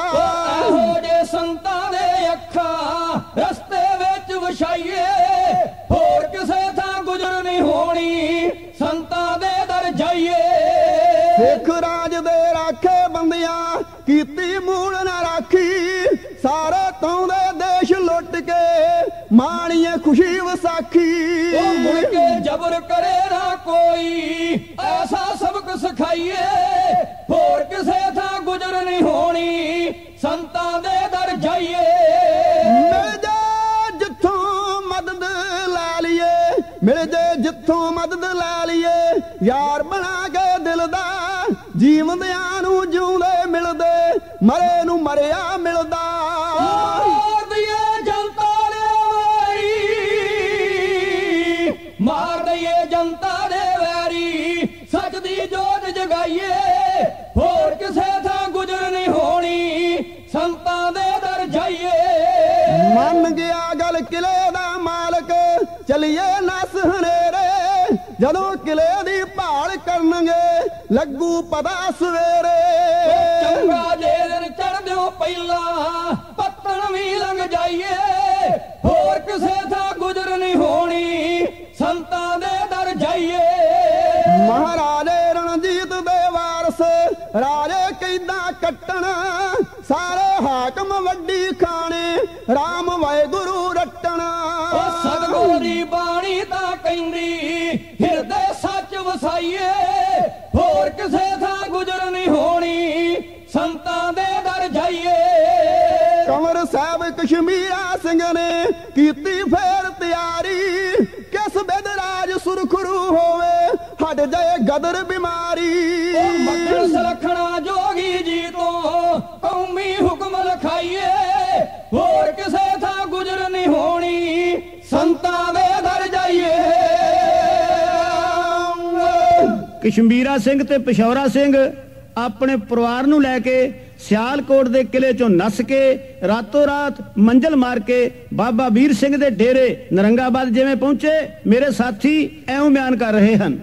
ਇਹੋ ਜੇ ਸੰਤਾਂ ਦੇ ਅੱਖਾਂ ਰਸਤੇ ਵਿੱਚ ਵਿਛਾਈਏ, ਹੋਰ ਕਿਸੇ ਥਾਂ ਗੁਜ਼ਰ ਨਹੀਂ ਹੋਣੀ, ਸੰਤਾਂ ਦੇ ਦਰ ਜਾਈਏ। ਸਿੱਖ ਰਾਜ ਦੇ ਰਾਖੇ ਬੰਦਿਆਂ ਕੀਤੀ ਮੂਲ ਨਾ ਰਾਖੀ, ਸਾਰੇ ਤੋਂ ਦੇ ਦੇਸ਼ ਲੁੱਟ ਕੇ ਮਾਣੀਏ ਖੁਸ਼ੀ ਵਿਸਾਖੀ। ਉਹ ਮੁੜ ਕੇ ਜਬਰ ਕਰੇ ਨਾ ਕੋਈ, ਐਸਾ ਸਬਕ ਸਿਖਾਈਏ, ਹੋਰ ਕਿਸੇ ਥਾਂ ਗੁਜ਼ਰ ਨਹੀਂ ਹੋਣੀ, ਸੰਤਾਂ ਦੇ ਦਰ ਜਾਈਏ। ਮਿਲ ਜੇ ਜਿੱਥੋਂ ਮਦਦ ਲੈ ਲਈਏ, ਮਿਲ ਜੇ ਜਿੱਥੋਂ ਮਦਦ ਲੈ ਲਈਏ, ਯਾਰ ਬਣਾ ਕੇ ਦਿਲ ਦਾ, ਜੀਵਦਿਆਂ ਨੂੰ ਜਿਉਂਦੇ ਮਿਲਦੇ, ਮਰੇ ਨੂੰ ਮਰਿਆ ਮਿਲਦਾ। ਮਾਰ ਦਈਏ ਜਨਤਾ ਦੇ ਵੈਰੀ, ਮਾਰ ਦਈਏ ਜਨਤਾ ਦੇ ਵੈਰੀ, ਸੱਚ ਦੀ ਜੋਤ ਜਗਾਈਏ, ਹੋਰ ਕਿਸੇ ਥਾਂ ਗੁਜ਼ਰ ਨਹੀਂ ਹੋਣੀ, ਸੰਤਾਂ ਦੇ ਦਰ ਜਾਈਏ। ਮੰਨ ਗਿਆ ਗੱਲ ਕਿਲੇ ਦਾ ਮਾਲਕ, ਚਲੀਏ ਨਸ ਹਨੇਰੇ, ਜਦੋਂ ਕਿਲੇ ਦੀ ਭਾਲ ਕਰਨਗੇ ਲੱਗੂ ਪਤਾ ਸਵੇਰੇ। ਚੰਗਾ ਜੇ ਦਿਨ ਚੜ੍ਹਦਿਓ ਪਹਿਲਾਂ ਪੱਤਣ ਵੀ ਲੰਘ ਜਾਈਏ, ਹੋਰ ਕਿਸੇ ਥਾਂ ਗੁਜ਼ਰ ਨਹੀਂ ਹੋਣੀ, ਸੰਤਾਂ ਦੇ ਦਰ ਜਾਈਏ। ਮਹਾਰਾਜੇ ਰਣਜੀਤ ਦੇ ਵਾਰਸ ਰਾਜੇ ਕਿੱਦਾਂ ਕੱਟਣਾ, ਸਾਰੇ ਹਾਕਮ ਵੱਡੀ ਖਾਣੇ, ਰਾਮ ਵਾਹਿਗੁਰੂ ਰੱਟਣਾ। ਉਹ ਸਤਿਗੁਰੂ ਦੀ ਬਾਣੀ ਤਾਂ ਕਹਿੰਦੀ, ਹਿਰਦੇ ਸੱਚ ਵਸਾਈਏ, ਹੋਰ ਕਿਸੇ ਥਾਂ ਗੁਜ਼ਰ ਨਹੀਂ ਹੋਣੀ, ਸੰਤਾਂ ਦੇ ਦਰ ਜਾਈਏ। ਕੰਵਰ ਸਾਹਿਬ ਕਸ਼ਮੀਰਾ ਸਿੰਘ ਨੇ ਕੀਤੀ ਫੇਰ ਤਿਆਰੀ, ਕਿਸ ਬਿਦ ਰਾਜ ਸੁਰਖਰੂ ਹੋਵੇ, ਹਟ ਜਾਏ ਗਦਰ ਬਿਮਾਰੀ। ਮੱਕੜ ਸਲਖਣਾ ਜੋਗੀ ਜੀ ਤੋਂ ਕੌਮੀ ਹੁਕਮ ਲਿਖਾਈਏ, ਹੋਰ ਕਿਸੇ ਥਾਂ ਗੁਜ਼ਰ ਨਹੀਂ ਹੋਣੀ, ਕਸ਼ਮੀਰਾ ਸਿੰਘ ਤੇ ਪਿਸ਼ੌਰਾ ਸਿੰਘ ਆਪਣੇ ਪਰਿਵਾਰ ਨੂੰ ਲੈ ਕੇ ਸਿਆਲਕੋਟ ਦੇ ਕਿਲੇ ਚੋਂ ਨੱਸ ਕੇ ਰਾਤੋਂ ਰਾਤ ਮੰਜ਼ਲ ਮਾਰ ਕੇ ਬਾਬਾ ਵੀਰ ਸਿੰਘ ਦੇ ਡੇਰੇ ਨਰੰਗਾਬਾਦ ਜਿਵੇਂ ਪਹੁੰਚੇ, ਮੇਰੇ ਸਾਥੀ ਐਉਂ ਬਿਆਨ ਕਰ ਰਹੇ ਹਨ।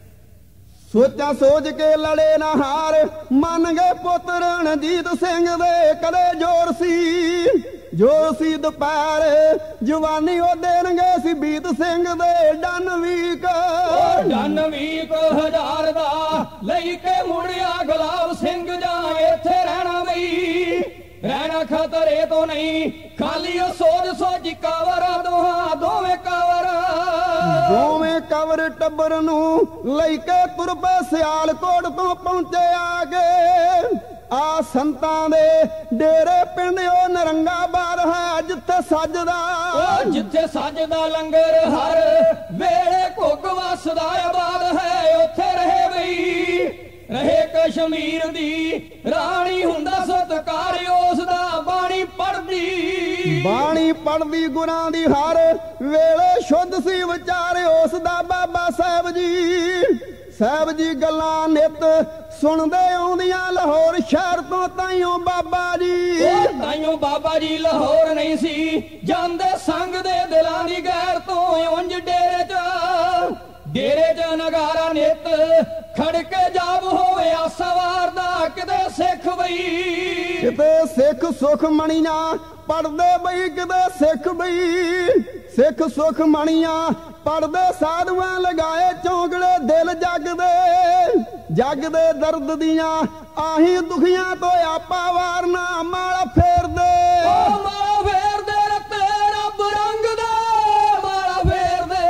ਸੋਚਾ ਸੋਚ ਕੇ ਲੜੇ ਨਾ ਹਾਰ, ਮੰਨ ਗਏ ਪੁੱਤ ਰਣਜੀਤ ਸਿੰਘ ਦੇ ਕਦੇ ਜੋਰ ਸੀ, ਜੋ ਸੀ ਦੁਪਹਿਰ ਜਵਾਨੀ ਉਹ ਦੇਣਗੇ ਸੀ ਬੀਤ ਸਿੰਘ ਦੇ ਡੰਨ ਵੀਕ, ਡੰਨ ਵੀਕ ਹਜ਼ਾਰ ਦਾ ਲਈ ਕੇ ਮੁੜਿਆ ਗੁਲਾਬ ਸਿੰਘ ਜਾਂ ਇੱਥੇ ਰਹਿਣਾ ਬਈ, ਰਹਿਣਾ ਖਤਰੇ ਤੋਂ ਨਹੀਂ ਖਾਲੀ ਉਹ ਸੋਚ ਸੋਚ ਕਵਰ ਦੋਹਾਂ ਦੋਵੇਂ ਕਵਰ, ਦੋਵੇਂ ਕਵਰ ਟੱਬਰ ਨੂੰ ਲਈ ਕੇ ਤੁਰ ਪਏ ਸਿਆਲਕੋਟ ਤੋਂ ਪਹੁੰਚੇ ਆ ਕੇ ਆ ਸੰਤਾਂ ਦੇ ਡੇਰੇ ਪਿੰਡ ਉਹ ਨਰੰਗਾਬਾਦ ਹੈ ਜਿੱਥੇ ਸੱਜਦਾ, ਉਹ ਜਿੱਥੇ ਸੱਜਦਾ ਲੰਗਰ ਹਰ ਵੇਲੇ ਘੁੱਗ ਵਸਦਾ ਆਬਾਦ ਹੈ, ਉੱਥੇ ਰਹੇ ਬਈ ਰਹੇ ਕਸ਼ਮੀਰ ਦੀ ਰਾਣੀ ਹੁੰਦਾ ਸਤਿਕਾਰ ਉਸ ਦਾ, ਬਾਣੀ ਪੜਦੀ ਬਾਣੀ ਪੜਦੀ ਗੁਰਾਂ ਦੀ ਹਰ ਵੇਲੇ ਸ਼ੁੱਧ ਸੀ ਵਿਚਾਰ ਉਸ ਦਾ ਬਾਬਾ ਸਾਹਿਬ ਜੀ, ਸਾਹਿਬ ਜੀ ਗੱਲਾਂ ਨਿਤ ਸੁਣਦੇ ਆਉਂਦੀਆਂ ਲਾਹੌਰ ਸ਼ਹਿਰ ਤੋਂ ਤਾਈਓ ਬਾਬਾ ਜੀ, ਤਾਈਓ ਬਾਬਾ ਜੀ ਲਾਹੌਰ ਨਹੀਂ ਸੀ ਜਾਂਦੇ ਸੰਗ ਦੇ ਦਿਲਾਂ ਦੀ ਗੈਰ ਤੋਂ ਉਂਝ ਡੇਰੇ ਚ ਡੇਰੇ ਚ ਨਗਾਰਾ ਨਿਤ ਖੜ ਕੇ ਜਾਬ ਹੋਵੇ ਸਵਾਰ ਦਾ ਕਿਤੇ ਸਿੱਖ ਬਈ, ਕਿਤੇ ਸਿੱਖ ਸੁਖ ਮਣੀਆਂ ਪੜਦੇ ਬਈ, ਕਿਤੇ ਸਿੱਖ ਬਈ ਸਿੱਖ ਸੁਖ ਮਣੀਆਂ ਪੜਦੇ ਸਾਧੂਆਂ ਲਗਾਏ ਚੌਂਕੜੇ ਦਿਲ ਜਗਦੇ ਜਗਦੇ ਦਰਦ ਦੀਆਂ ਆਹੀ ਦੁਖੀਆਂ ਤੋਂ ਆਪਾ ਵਾਰਨਾ ਮਾਲਾ ਫੇਰਦੇ, ਉਹ ਮਾਲਾ ਫੇਰਦੇ ਰੱਤੇ ਰੱਬ ਰੰਗ ਦੇ ਮਾਲਾ ਫੇਰਦੇ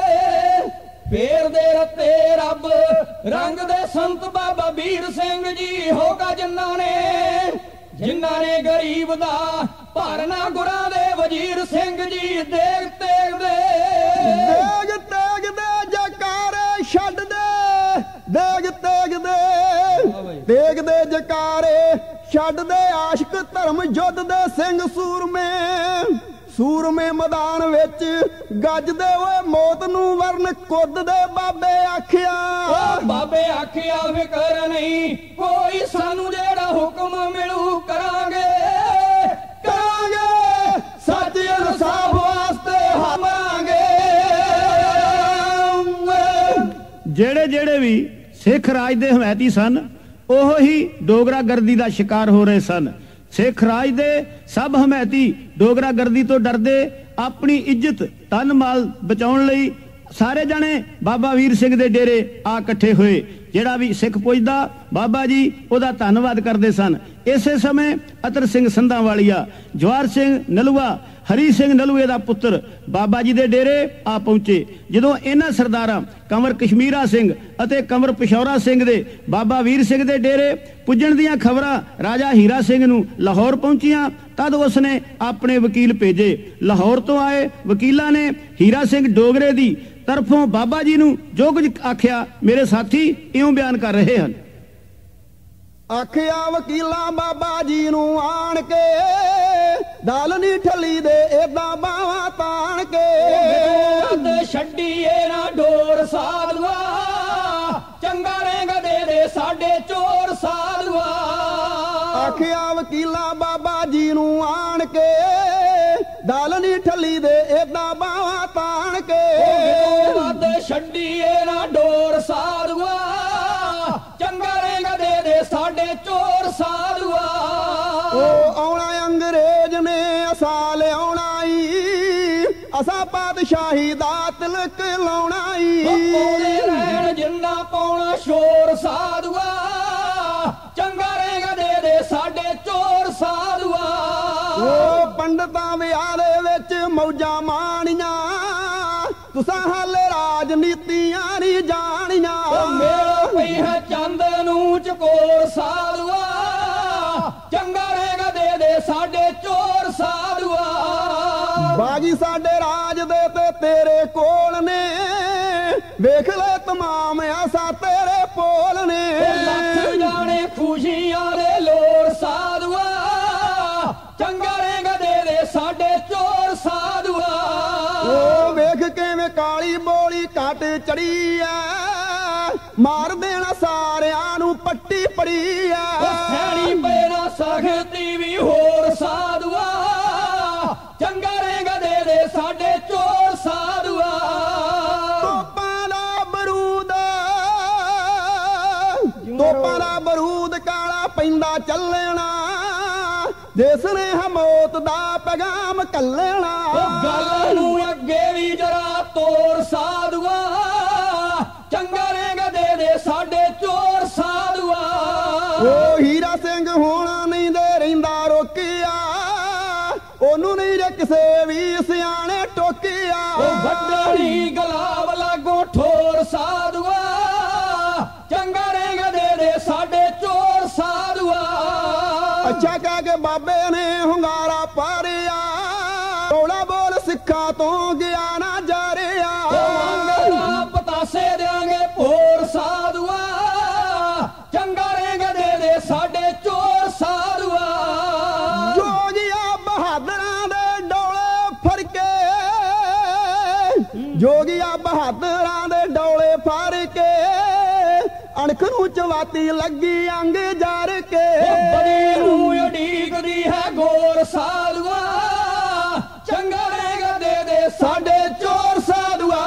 ਫੇਰਦੇ ਰੱਤੇ ਰੱਬ ਰੰਗ ਦੇ ਸੰਤ ਬਾਬਾ ਵੀਰ ਸਿੰਘ ਜੀ ਹੋਗਾ ਜਿਨ੍ਹਾਂ ਨੇ ਜਿਨ੍ਹਾਂ ਨੇ ਗਰੀਬ ਦਾ ਭਰਨਾ ਗੁਰਾਂ ਦੇ ਵਜ਼ੀਰ ਸਿੰਘ ਜੀ ਦੇਗ ਤੇਗ ਦੇ ਦੇਗ ਤੇਗ ਦੇ ਜਕਾਰੇ ਛੱਡ ਦੇ, ਦੇਗ ਤੇਗ ਦੇ ਤੇਗ ਦੇ ਜਕਾਰੇ ਛੱਡ ਦੇ ਆਸ਼ਕ ਧਰਮ ਯੁੱਧ ਦੇ ਸਿੰਘ ਸੂਰਮੇ, ਸੂਰਮੇ ਮੈਦਾਨ ਵਿੱਚ ਗੱਜਦੇ ਓਏ ਮੌਤ ਨੂੰ ਵਰਨ ਕੁੱਦ ਦੇ ਬਾਬੇ ਆਖਿਆ, ਬਾਬੇ ਆਖਿਆ ਫਿਕਰ ਨਹੀਂ ਕੋਈ ਸਾਨੂੰ ਜਿਹੜਾ ਹੁਕਮ ਮਿਲੂ ਕਰਾਂਗੇ ਕਰਾਂਗੇ ਸੱਚ ਇਨਸਾਫ ਵਾਸਤੇ ਹਮਾਂਗੇ। ਜਿਹੜੇ ਜਿਹੜੇ ਵੀ ਸਿੱਖ ਰਾਜ ਦੇ ਹਮਾਇਤੀ ਸਨ ਉਹ ਹੀ ਡੋਗਰਾ ਗਰਦੀ ਦਾ ਸ਼ਿਕਾਰ ਹੋ ਰਹੇ ਸਨ। ਸਿੱਖ ਰਾਜ ਦੇ ਸਭ ਹਮਾਇਤੀ ਡੋਗਰਾ ਗਰਦੀ ਤੋਂ ਡਰਦੇ ਆਪਣੀ ਇੱਜ਼ਤ ਤਨ ਮਾਲ ਬਚਾਉਣ ਲਈ ਸਾਰੇ ਜਣੇ ਬਾਬਾ ਵੀਰ ਸਿੰਘ ਦੇ ਡੇਰੇ ਆ ਇਕੱਠੇ ਹੋਏ। ਜਿਹੜਾ ਵੀ ਸਿੱਖ ਪੁੱਜਦਾ ਬਾਬਾ ਜੀ ਉਹਦਾ ਧੰਨਵਾਦ ਕਰਦੇ ਸਨ। ਇਸੇ ਸਮੇਂ ਅਤਰ ਸਿੰਘ ਸੰਧਾਂ ਵਾਲੀਆ, ਜਵਾਰ ਸਿੰਘ ਨਲੂਆ, ਹਰੀ ਸਿੰਘ ਨਲੂਏ ਦਾ ਪੁੱਤਰ ਬਾਬਾ ਜੀ ਦੇ ਡੇਰੇ ਆ ਪਹੁੰਚੇ। ਜਦੋਂ ਇਹਨਾਂ ਸਰਦਾਰਾਂ ਕੰਵਰ ਕਸ਼ਮੀਰਾ ਸਿੰਘ ਅਤੇ ਕੰਵਰ ਪਿਸ਼ੌਰਾ ਸਿੰਘ ਦੇ ਬਾਬਾ ਵੀਰ ਸਿੰਘ ਦੇ ਡੇਰੇ ਪੁੱਜਣ ਦੀਆਂ ਖਬਰਾਂ ਰਾਜਾ ਹੀਰਾ ਸਿੰਘ ਨੂੰ ਲਾਹੌਰ ਪਹੁੰਚੀਆਂ, ਤਦ ਉਸਨੇ ਆਪਣੇ ਵਕੀਲ ਭੇਜੇ। ਲਾਹੌਰ ਤੋਂ ਆਏ ਵਕੀਲਾਂ ਨੇ ਹੀਰਾ ਸਿੰਘ ਡੋਗਰੇ ਦੀ ਤਰਫੋਂ ਬਾਬਾ ਜੀ ਨੂੰ ਜੋ ਕੁਝ ਆਖਿਆ ਮੇਰੇ ਸਾਥੀ ਇਉਂ ਬਿਆਨ ਕਰ ਰਹੇ ਹਨ। ਆਖਿਆ ਵਕੀਲਾਂ ਬਾਬਾ ਜੀ ਨੂੰ ਆਣ ਕੇ ਦਲ ਨੀ ਠੱਲੀ ਦੇ ਏਦਾਂ ਬਾਹਾਂ ਤਾਣ ਕੇ, ਛੱਡੀਏ ਨਾ ਡੋਰ ਸਾਧੂਆ ਚੰਗਾ ਰਹੇਗਾ ਦੇ ਦੇ ਸਾਡੇ ਚੋਰ ਸਾਧੂਆ। ਆਖਿਆ ਵਕੀਲਾਂ ਬਾਬਾ ਜੀ ਨੂੰ ਆਣ ਕੇ ਦਲ ਨੀ ਠੱਲੀ ਦੇ ਏਦਾਂ ਬਾਹਾਂ ਤਾਣ ਕੇ, ਵੱਧ ਛੱਡੀਏ ਨਾ ਡੋਰ ਸਾਧੂਆ ਚੰਗਾ ਰਹੇਗਾ ਦੇ ਦੇ ਸਾਡੇ ਚੋਰ ਸਾਧੂਆ। ਉਹ ਆਉਣਾ ਅੰਗਰੇਜ਼ ਨੇ ਅਸਾਂ ਲਿਆਉਣਾ ਈ, ਅਸਾਂ ਪਾਤਸ਼ਾਹੀ ਦਾ ਤਿਲਕ ਲਾਉਣਾ ਈ, ਪਾਉਂਦੇ ਰਹਿਣ ਜਿੰਨਾ ਪਾਉਣਾ ਸ਼ੋਰ ਸਾਧੂਆ ਚੰਗਾ ਰਹੇਗਾ ਦੇ ਦੇ ਸਾਡੇ ਚੋਰ ਸਾਧੂਆ। ਉਹ ਪੰਡਤਾਂ ਵਿਆਹ ਦੇ ਵਿੱਚ ਮੌਜਾਂ ਮਾਣੀਆਂ ਤੁਸਾਂ ਹਾਲੇ ਰਾਜਨੀਤੀਆਂ ਨਹੀਂ ਜਾਣੀਆਂ, ਮੇਰਾ ਪਈ ਹੈ ਚੰਦ ਨੂੰ ਚਕੋਰ ਸਾਧੂਆ ਚੰਗਾ ਰਹੇਗਾ ਦੇ ਦੇ ਸਾਡੇ ਚੋਰ ਸਾਧੂਆ। ਬਾਗੀ ਸਾਡੇ ਰਾਜ ਦੇ ਤੇ ਤੇਰੇ ਕੋਲ ਨੇ ਵੇਖ ਲੈ ਤਮਾਮ ਆਸਾ ਤੇਰੇ ਪੋਲ ਨੇ, ਲੱਖ ਜਾਣੇ ਖੁਸ਼ੀਆਂ ਦੇ ਲੋਰ ਸਾਧੂਆ ਚੰਗਾ ਰਹੇਗਾ ਦੇ ਦੇ ਸਾਡੇ ਚੋਰ ਸਾਧੂਆ। ਉਹ ਵੇਖ ਕਿਵੇਂ ਕਾਲੀ ਬੋਲੀ ਘਟ ਚੜੀ ਐ ਮਾਰ ਦੇਣਾ ਸਾਰਿਆਂ ਨੂੰ ਪੱਟੀ ਪੜੀ ਆ ਸੈਣੀ ਪੈਣਾ ਸਖਤੀ ਵੀ ਹੋਰ ਸਾਧੂਆ ਚੰਗਾ ਰਹੇਗਾ ਦੇ ਦੇ ਸਾਡੇ ਚੋਰ ਸਾਧੂਆ ਤੋਪਾਂ ਦਾ ਬਰੂਦ ਤੋਪਾਂ ਦਾ ਬਰੂਦ ਕਾਲਾ ਪੈਂਦਾ ਚੱਲਣਾ ਜਿਸ ਨੇ ਮੌਤ ਦਾ ਪੈਗਾਮ ਕੱਲਣਾ ਗੱਲ ਨੂੰ ਅੱਗੇ ਵੀ ਜਰਾ ਤੋਰ ਸਾਧੂਆ ਚੰਗਾ ਰਹੇਗਾ ਦੇ ਦੇ ਸਾਡੇ ਚੋਰ ਸਾਧੂਆ ਉਹ ਹੀਰਾ ਸਿੰਘ ਹੋਣਾ ਨਹੀਂ ਦੇ ਰਹਿੰਦਾ ਰੋਕਿਆ ਉਹਨੂੰ ਨਹੀਂ ਜੇ ਕਿਸੇ ਵੀ ਸਿਆਣੇ ਟੋਕਿਆ ਉਹ ਵੱਡਣੀ ਗਲਾਬ ਲਾਗੋ ਠੋਰ ਸਾਧੂਆ ਚੰਗਾ ਰਹੇਗਾ ਦੇ ਦੇ ਸਾਡੇ ਚੋਰ ਸਾਧੂਆ ਅੱਛਾ ਕਹਿ ਕੇ ਬਾਬੇ ਨੇ ਹੁੰਗਾਰਾ ਪਾਰਿਆ ਰੌਲਾ ਬੋਲ ਸਿੱਖਾਂ ਤੋਂ ਗਿਆ ਨਾ ਜਾਰਿਆ ਮੰਗਲਾ ਪਤਾਸੇ ਦਿਆਂਗੇ ਭੋਰ ਸਾਧੂਆ ਚੰਗਾ ਰਹੇਗਾ ਦੇ ਦੇ ਸਾਡੇ ਚੋਰ ਸਾਧੂਆ ਜੋਗੀਆ ਬਹਾਦਰਾਂ ਦੇ ਡੋਲੇ ਫੜ ਕੇ ਜੋਗੀਆ ਬਹਾਦਰਾਂ ਦੇ ਡੋਲੇ ਫੜ ਕੇ ਅਣਖ ਨੂੰ ਚਵਾਤੀ ਲੱਗੀ ਅੰਗ ਜਰ ਕੇ ਬੜੀ ਨੂੰ ਅਡੀਕਦੀ ਹੈ ਗੋਰ ਸਾਧੂਆ ਚੰਗਾ ਰਹੇਗਾ ਦੇ ਦੇ ਸਾਡੇ ਚੋਰ ਸਾਧੂਆ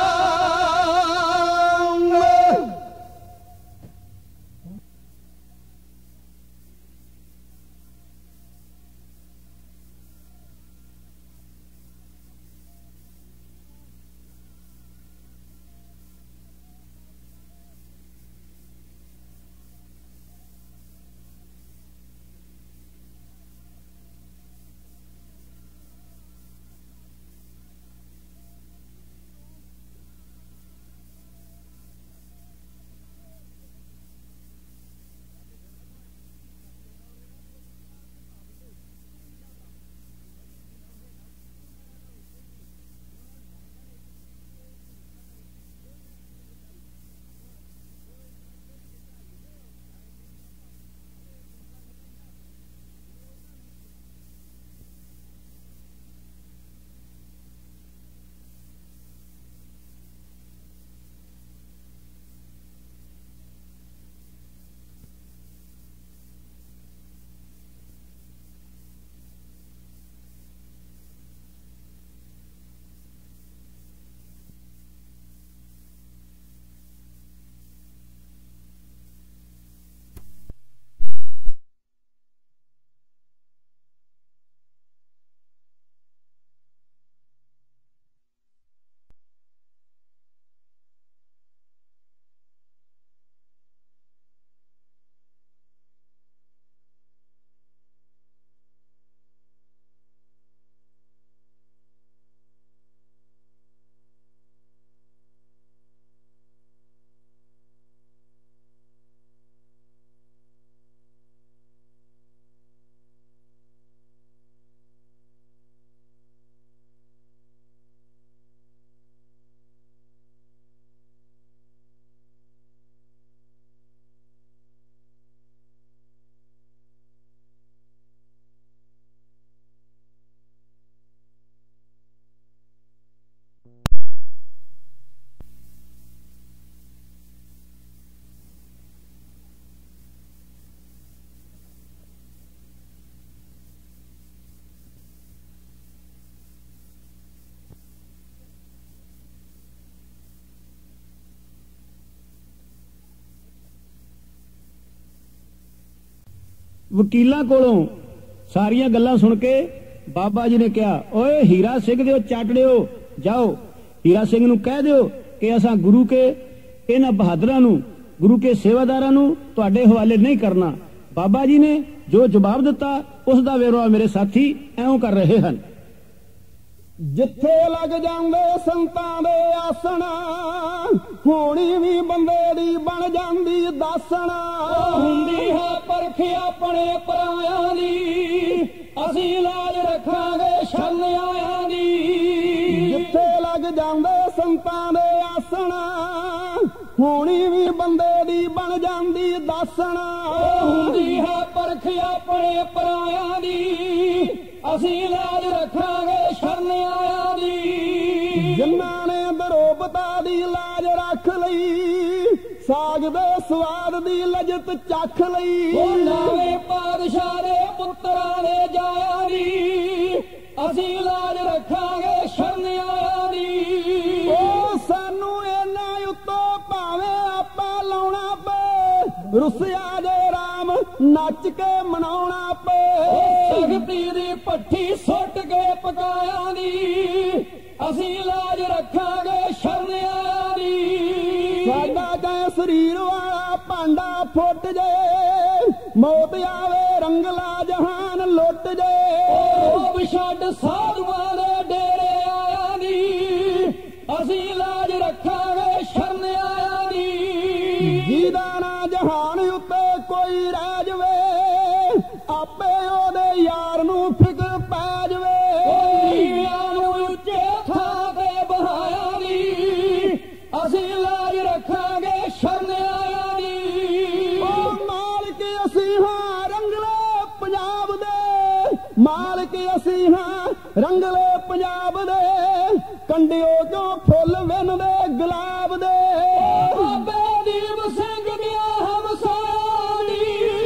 ਵਕੀਲਾਂ ਕੋਲੋਂ ਸਾਰੀਆਂ ਗੱਲਾਂ ਸੁਣ ਕੇ ਬਾਬਾ ਜੀ ਨੇ ਕਿਹਾ, ਓਏ ਹੀਰਾ ਸਿੰਘ ਦਿਓ ਚਾਟੜਿਓ, ਜਾਓ ਹੀਰਾ ਸਿੰਘ ਨੂੰ ਕਹਿ ਦਿਓ ਕਿ ਅਸਾਂ ਗੁਰੂ ਕੇ ਇਹਨਾਂ ਬਹਾਦਰਾਂ ਨੂੰ, ਗੁਰੂ ਕੇ ਸੇਵਾਦਾਰਾਂ ਨੂੰ ਤੁਹਾਡੇ ਹਵਾਲੇ ਨਹੀਂ ਕਰਨਾ। ਬਾਬਾ ਜੀ ਨੇ ਜੋ ਜਵਾਬ ਦਿੱਤਾ ਉਸ ਦਾ ਵੇਰਵਾ ਮੇਰੇ ਸਾਥੀ ਐਉਂ ਕਰ ਰਹੇ ਹਨ। ਜਿੱਥੇ ਲੱਗ ਜਾਂਦੇ ਸੰਤਾਂ ਦੇ ਆਸਣ, ਹੋਣੀ ਵੀ ਬੰਦੇ ਦੀ ਬਣ ਜਾਂਦੀ ਦਾਸਣ। ਹੁੰਦੀ ਹੈ ਪਰਖ ਆਪਣੇ ਪਰਾਇਆਂ ਦੀ, ਅਸੀਂ ਲਾਜ ਰੱਖਾਂਗੇ ਸ਼ਰਨ ਆਇਆਂ ਦੀ। ਜਿੱਥੇ ਲੱਗ ਜਾਂਦੇ ਸੰਤਾਂ ਦੇ ਆਸਣ, ਹੋਣੀ ਵੀ ਬੰਦੇ ਦੀ ਬਣ ਜਾਂਦੀ ਦਾਸਣ। ਹੁੰਦੀ ਹੈ ਪਰਖ ਆਪਣੇ ਪਰਾਇਆਂ ਦੀ, ਅਸੀਂ ਲਾਜ ਰੱਖਾਂਗੇ ਸ਼ਰਨ ਆਇਆਂ ਦੀ। ਜਿਨ੍ਹਾਂ ਨੇ ਦਰੋਬਤਾ ਦੀ ਲਾਜ ਰੱਖ ਲਈ, ਸਾਗ ਦੇ ਸਵਾਦ ਦੀ ਲਜਤ ਚੱਖ ਲਈ। ਉਹ ਨਾਵੇਂ ਪਾਤਸ਼ਾਹ ਦੇ ਪੁੱਤਰਾਂ ਦੇ ਜਾਇਆ ਦੀ ਅਸੀਂ ਲਾਜ ਰੱਖਾਂਗੇ ਸ਼ਰਨ ਆਇਆ ਦੀ। ਉਹ ਸਾਨੂੰ ਇਹਨਾਂ ਉੱਤੋਂ ਭਾਵੇਂ ਆਪਾਂ ਲਾਉਣਾ ਪਏ ਰੁੱਸਿਆ ਜੇ ਰਾਮ ਨੱਚ ਕੇ ਮਨਾਉਣਾ ਪਏ। ਸਖਤੀ ਦੀ ਭੱਠੀ ਸੁੱਟ ਕੇ ਪਕਾਇਆ ਦੀ ਅਸੀਂ ਲਾਜ ਰੱਖਾਂਗੇ ਸ਼ਰਨ ਆਇਆ ਦੀ। ਸਾਡਾ ਕੈ ਸਰੀਰ ਵਾਲਾ ਭਾਂਡਾ ਫੁੱਟ ਜੇ ਮੌਤ ਆਵੇ ਰੰਗਲਾ ਜਹਾਨ ਲੁੱਟ ਜੇ। ਉਹ ਛੱਡ ਸਾਧੂਆਂ ਦੇ ਡੇਰੇ ਆਇਆ ਦੀ ਅਸੀਂ ਲਾਜ ਰੱਖਾਂਗੇ ਸ਼ਰਨ ਆਇਆ ਦੀ। ਜਿਹਦਾ ਨਾ ਜਹਾਨ ਉੱਤੇ ਕੋਈ ਰਹਿ ਜਵੇ ਆਪੇ ਉਹਦੇ ਯਾਰ ਨੂੰ ਫਿਕਰ ਪੈ ਜਵੇ। ਨੀਵਿਆਂ ਨੂੰ ਉੱਚੇ ਥਾਂ ਤੇ ਬਹਾਇਆ ਦੀ ਅਸੀਂ ਲਾਜ ਰੱਖਾਂਗੇ ਸ਼ਰਨ ਆਇਆ ਦੀ। ਉਹ ਮਾਲਕ ਅਸੀਂ ਹਾਂ ਰੰਗਲੇ ਪੰਜਾਬ ਦੇ ਮਾਲਕ ਅਸੀਂ ਹਾਂ ਰੰਗਲੇ ਪੰਜਾਬ ਦੇ ਕੰਡਿਓ ਚੋਂ ਫੁੱਲ ਵਿੰਨਦੇ ਗੁਲਾਬ ਦੇ। ਬਾਬੇ ਦੀਪ ਸਿੰਘ ਦੀਆਂ ਹਮਸਾਇਆ ਦੀ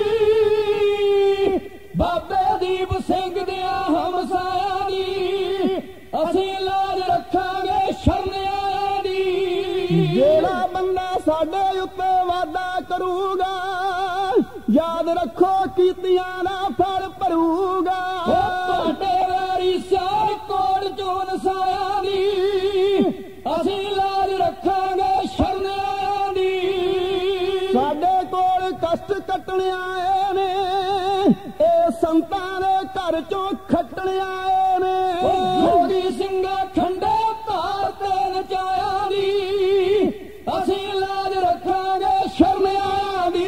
ਬਾਬੇ ਦੀਪ ਸਿੰਘ ਦੀਆਂ ਹਮਸਾਇਆ ਦੀ ਅਸੀਂ ਲਾਜ ਰੱਖਾਂਗੇ ਸ਼ਰਨ ਆਇਆ ਦੀ। ਜਿਹੜਾ ਬੰਦਾ ਸਾਡੇ ਉੱਤੇ ਵਾਦਾ ਕਰੂਗਾ ਯਾਦ ਰੱਖੋ ਕੀਤੀਆਂ ਦਾ ਫਲ ਭਰੂਗਾ। ਤੁਹਾਡੇ ਵਾਰੀ ਸਿਆਰ ਕੋੜ ਚੋਂ ਨਸਾਇਆ ਦੀ ਅਸੀਂ ਲਾਜ ਰੱਖਾਂਗੇ ਸ਼ਰਨ ਆਇਆ ਦੀ। ਸਾਡੇ ਕੋਲ ਕਸ਼ਟ ਕੱਟਣ ਆਏ ਨੇ ਇਹ ਸੰਤਾਂ ਦੇ ਘਰ ਚੋਂ ਖੱਟਣ ਆਏ ਨੇ। ਜੋਗੀ ਸਿੰਘਾ ਖੰਡੇ ਤਾਰ ਤੇ ਨਚਾਇਆ ਦੀ ਅਸੀਂ ਲਾਜ ਰੱਖਾਂਗੇ ਸ਼ਰਨ ਆਇਆ ਦੀ।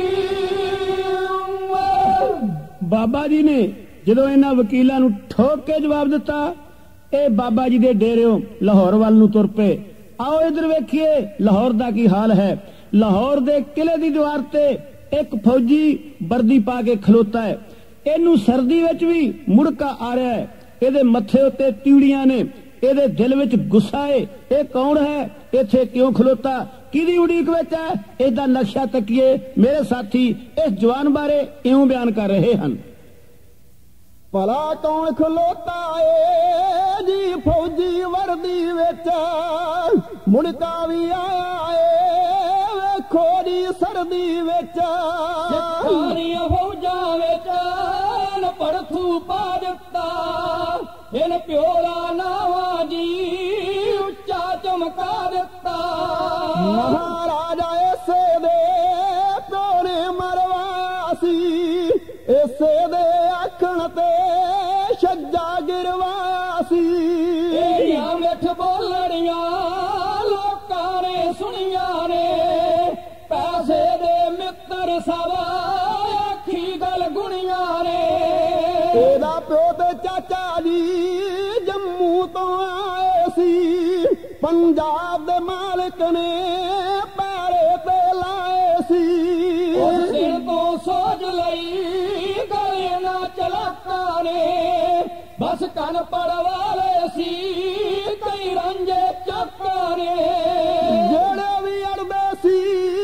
ਬਾਬਾ ਜੀ ਨੇ ਜਦੋਂ ਇਹਨਾਂ ਵਕੀਲਾਂ ਨੂੰ ਠੋਕ ਕੇ ਜਵਾਬ ਦਿੱਤਾ ਇਹ ਬਾਬਾ ਜੀ ਦੇ ਡੇਰਿਓਂ ਲਾਹੌਰ ਵੱਲ ਨੂੰ ਤੁਰ ਪਏ। ਆਓ ਇਧਰ ਵੇਖੀਏ ਲਾਹੌਰ ਦਾ ਕੀ ਹਾਲ ਹੈ। ਲਾਹੌਰ ਦੇ ਕਿਲੇ ਦੀ ਦੀਵਾਰ ਤੇ ਇੱਕ ਫੌਜੀ ਵਰਦੀ ਪਾ ਕੇ ਖਲੋਤਾ ਹੈ। ਇਹਨੂੰ ਸਰਦੀ ਵਿੱਚ ਵੀ ਮੁੜਕਾ ਆ ਰਿਹਾ ਹੈ। ਇਹਦੇ ਮੱਥੇ ਉੱਤੇ ਤੀੜੀਆਂ ਨੇ। ਇਹਦੇ ਦਿਲ ਵਿੱਚ ਗੁੱਸਾ ਹੈ। ਇਹ ਕੌਣ ਹੈ ਇੱਥੇ ਕਿਉਂ ਖਲੋਤਾ ਕਿਹਦੀ ਉਡੀਕ ਵਿੱਚ ਹੈ ਇਹਦਾ ਨਕਸ਼ਾ ਤੱਕੀਏ। ਮੇਰੇ ਸਾਥੀ ਇਸ ਜਵਾਨ ਬਾਰੇ ਇਉਂ ਬਿਆਨ ਕਰ ਰਹੇ ਹਨ। ਭਲਾ ਕੌਣ ਖਲੋਤਾ ਏ ਜੀ ਫੌਜੀ ਵਰਦੀ ਵਿੱਚ ਮੁੜਕਾ ਵੀ ਆਇਆ ਏ ਵੇਖੋ ਜੀ ਸਰਦੀ ਵਿੱਚ। ਸਾਰੀਆਂ ਫੌਜਾਂ ਵਿੱਚ ਨ ਪੜਥੂ ਪਾ ਦਿੱਤਾ ਇਹਨ ਪਿਓ ਦਾ ਨਾਵਾਂ ਜੀ ਉੱਚਾ ਚਮਕਾ ਦਿੱਤਾ। ਮਹਾਰਾਜਾ ਇਸੇ ਦੇ ਪਿਓ ਨੇ ਮਰਵਾਇਆ ਸੀ ਇਸੇ ਦੇ ਆਖਣ ਤੇ ਛੱਜਾ ਗਿਰਵਾਇਆ ਸੀ। ਇਹਦੀਆਂ ਮਿੱਠ ਬੋਲਣੀਆਂ ਲੋਕਾਂ ਨੇ ਸੁਣੀਆਂ ਨੇ ਪੈਸੇ ਦੇ ਮਿੱਤਰ ਸਭ ਆਖੀ ਗੱਲ ਗੁਣੀਆਂ ਨੇ। ਇਹਦਾ ਪਿਓ ਤੇ ਚਾਚਾ ਜੀ ਜੰਮੂ ਤੋਂ ਆਏ ਸੀ ਪੰਜਾਬ ਦੇ ਮਾਲਕ ਨੇ ਪੈਰੇ ਤੇ ਲਾਏ ਸੀ। ਉਸ ਦਿਨ ਤੋਂ ਸੋਚ ਲਈ ਗਲੇ ਨਾ ਚਲਾਕਾਂ ਨੇ ਬਸ ਕੰਨ ਪੜ ਵਾਲੇ ਸੀ ਕਈ ਰਾਂਝੇ ਚੱਕਾਂ ਨੇ। ਜਿਹੜੇ ਵੀ ਅੜਦੇ ਸੀ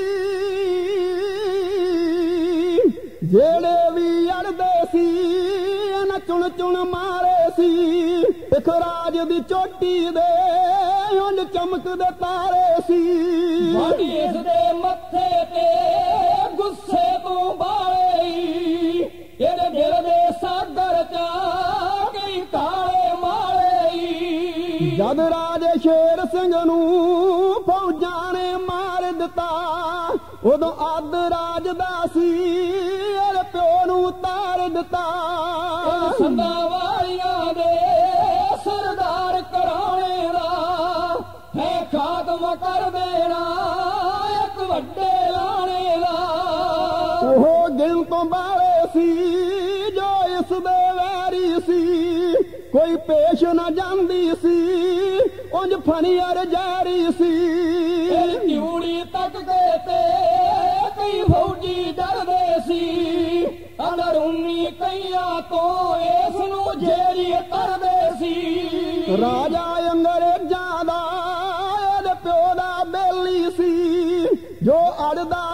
ਜਿਹੜੇ ਵੀ ਅੜਦੇ ਸੀ ਇਹਨਾਂ ਚੁਣ ਚੁਣ ਮਾਰੇ ਸੀ। ਇੱਕ ਰਾਜ ਦੀ ਚੋਟੀ ਦੇ ਉਂਝ ਚਮਕਦੇ ਤਾਰੇ ਸੀ। ਇਸ ਦੇ ਮੱਥੇ ਤੇ ਗੁੱਸੇ ਤੋਂ ਬਾਲੇ ਇਹਦੇ ਦਿਲ ਦੇ ਸਾਗਰ ਚ ਕਈ ਕਾਲੇ ਮਾਲੇ। ਜਦ ਰਾਜੇ ਸ਼ੇਰ ਸਿੰਘ ਨੂੰ ਫੌਜਾਂ ਨੇ ਮਾਰ ਦਿੱਤਾ ਉਦੋਂ ਅੱਧ ਰਾਜ ਦਾ ਸੀ ਇਹਦੇ ਪਿਓ ਨੂੰ ਉਤਾਰ ਦਿੱਤਾ। ਸੰਦਾ ਵਾਲੀਆਂ ਦੇ ਸਰਦਾਰ ਕਰਾਉਣੇ ਦਾ ਹੈ ਖਾਤਮ ਕਰ ਦੇਣਾ ਇੱਕ ਵੱਡੇ ਲਾਣੇ ਦਾ। ਉਹ ਗਿਣ ਤੋਂ ਬਾਹਰੇ ਸੀ ਜੋ ਇਸ ਦੇ ਵੈਰੀ ਸੀ ਕੋਈ ਪੇਸ਼ ਨਾ ਜਾਂਦੀ ਸੀ ਉਂਝ ਫਣੀਅਰ ਜਾਰੀ ਸੀ। ਤਿਉੜੀ ਤੱਕ ਕੇ ਤੇ ਕਈ ਫੌਜੀ ਡਰਦੇ ਸੀ ਅੰਦਰੂਨੀ ਕਈਆਂ ਤੋਂ ਇਸ ਨੂੰ ਜੇਰੀ ਕਰਦੇ ਸੀ। ਰਾਜਾ ਅੰਗਰੇਜ਼ਾਂ ਦਾ ਇਹਦੇ ਪਿਓ ਦਾ ਬੇਲੀ ਸੀ ਜੋ ਅੜਦਾ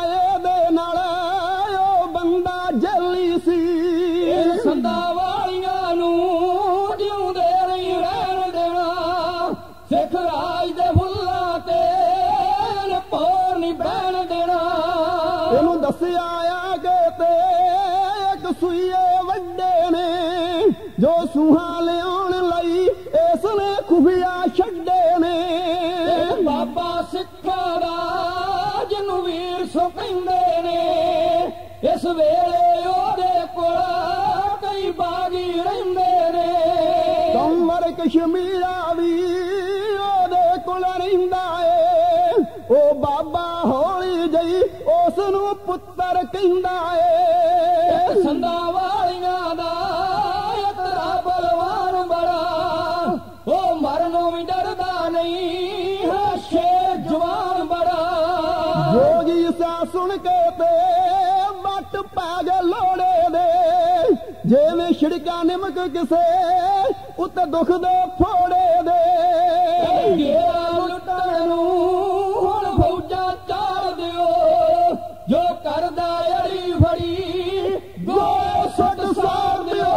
ਖੁਫੀਆ ਛੱਡੇ ਨੇ ਬਾਬਾ ਸਿੱਖਾਂ ਦਾ ਜਿਹਨੂੰ ਵੀਰ ਸੋ ਕਹਿੰਦੇ ਨੇ ਇਸ ਵੇਲੇ ਉਹਦੇ ਕੋਲ ਕਈ ਬਾਗੀ ਰਹਿੰਦੇ ਨੇ ਕੰਵਰ ਕਸ਼ਮੀਰਾ ਵੀ ਉਹਦੇ ਕੋਲ ਰਹਿੰਦਾ ਏ ਉਹ ਬਾਬਾ ਹੌਲੀ ਜਈ ਉਸ ਨੂੰ ਪੁੱਤਰ ਕਹਿੰਦਾ ਏ ਸੰਦਾਂ ਵਾਲੀਆਂ ਦਾ ਇਤਰਾ ਬਲਵਾਨ ਬੜਾ ਉਹ ਮਰਨੋਂ ਵੀ ਡਰਦਾ ਨਹੀਂ ਹੈ ਸ਼ੇਰ ਜਵਾਨ ਬੜਾ ਜੋਗੀ ਸਾ ਸੁਣ ਕੇ ਤੇ ਵੱਟ ਪੈ ਗਏ ਲੋੜੇ ਦੇ ਜਿਵੇਂ ਛਿੜਕਾ ਨਿਮਕ ਕਿਸੇ ਉੱਤੇ ਦੁੱਖ ਦੇ ਫੋੜੇ ਦੇ ਗੇਰਾ ਲੁੱਟਣ ਨੂੰ ਹੁਣ ਫੌਜਾਂ ਚਾੜ ਦਿਓ ਜੋ ਕਰਦਾ ਅੜੀ ਫੜੀ ਗੋਏ ਸੁੱਟ ਸਾੜ ਦਿਓ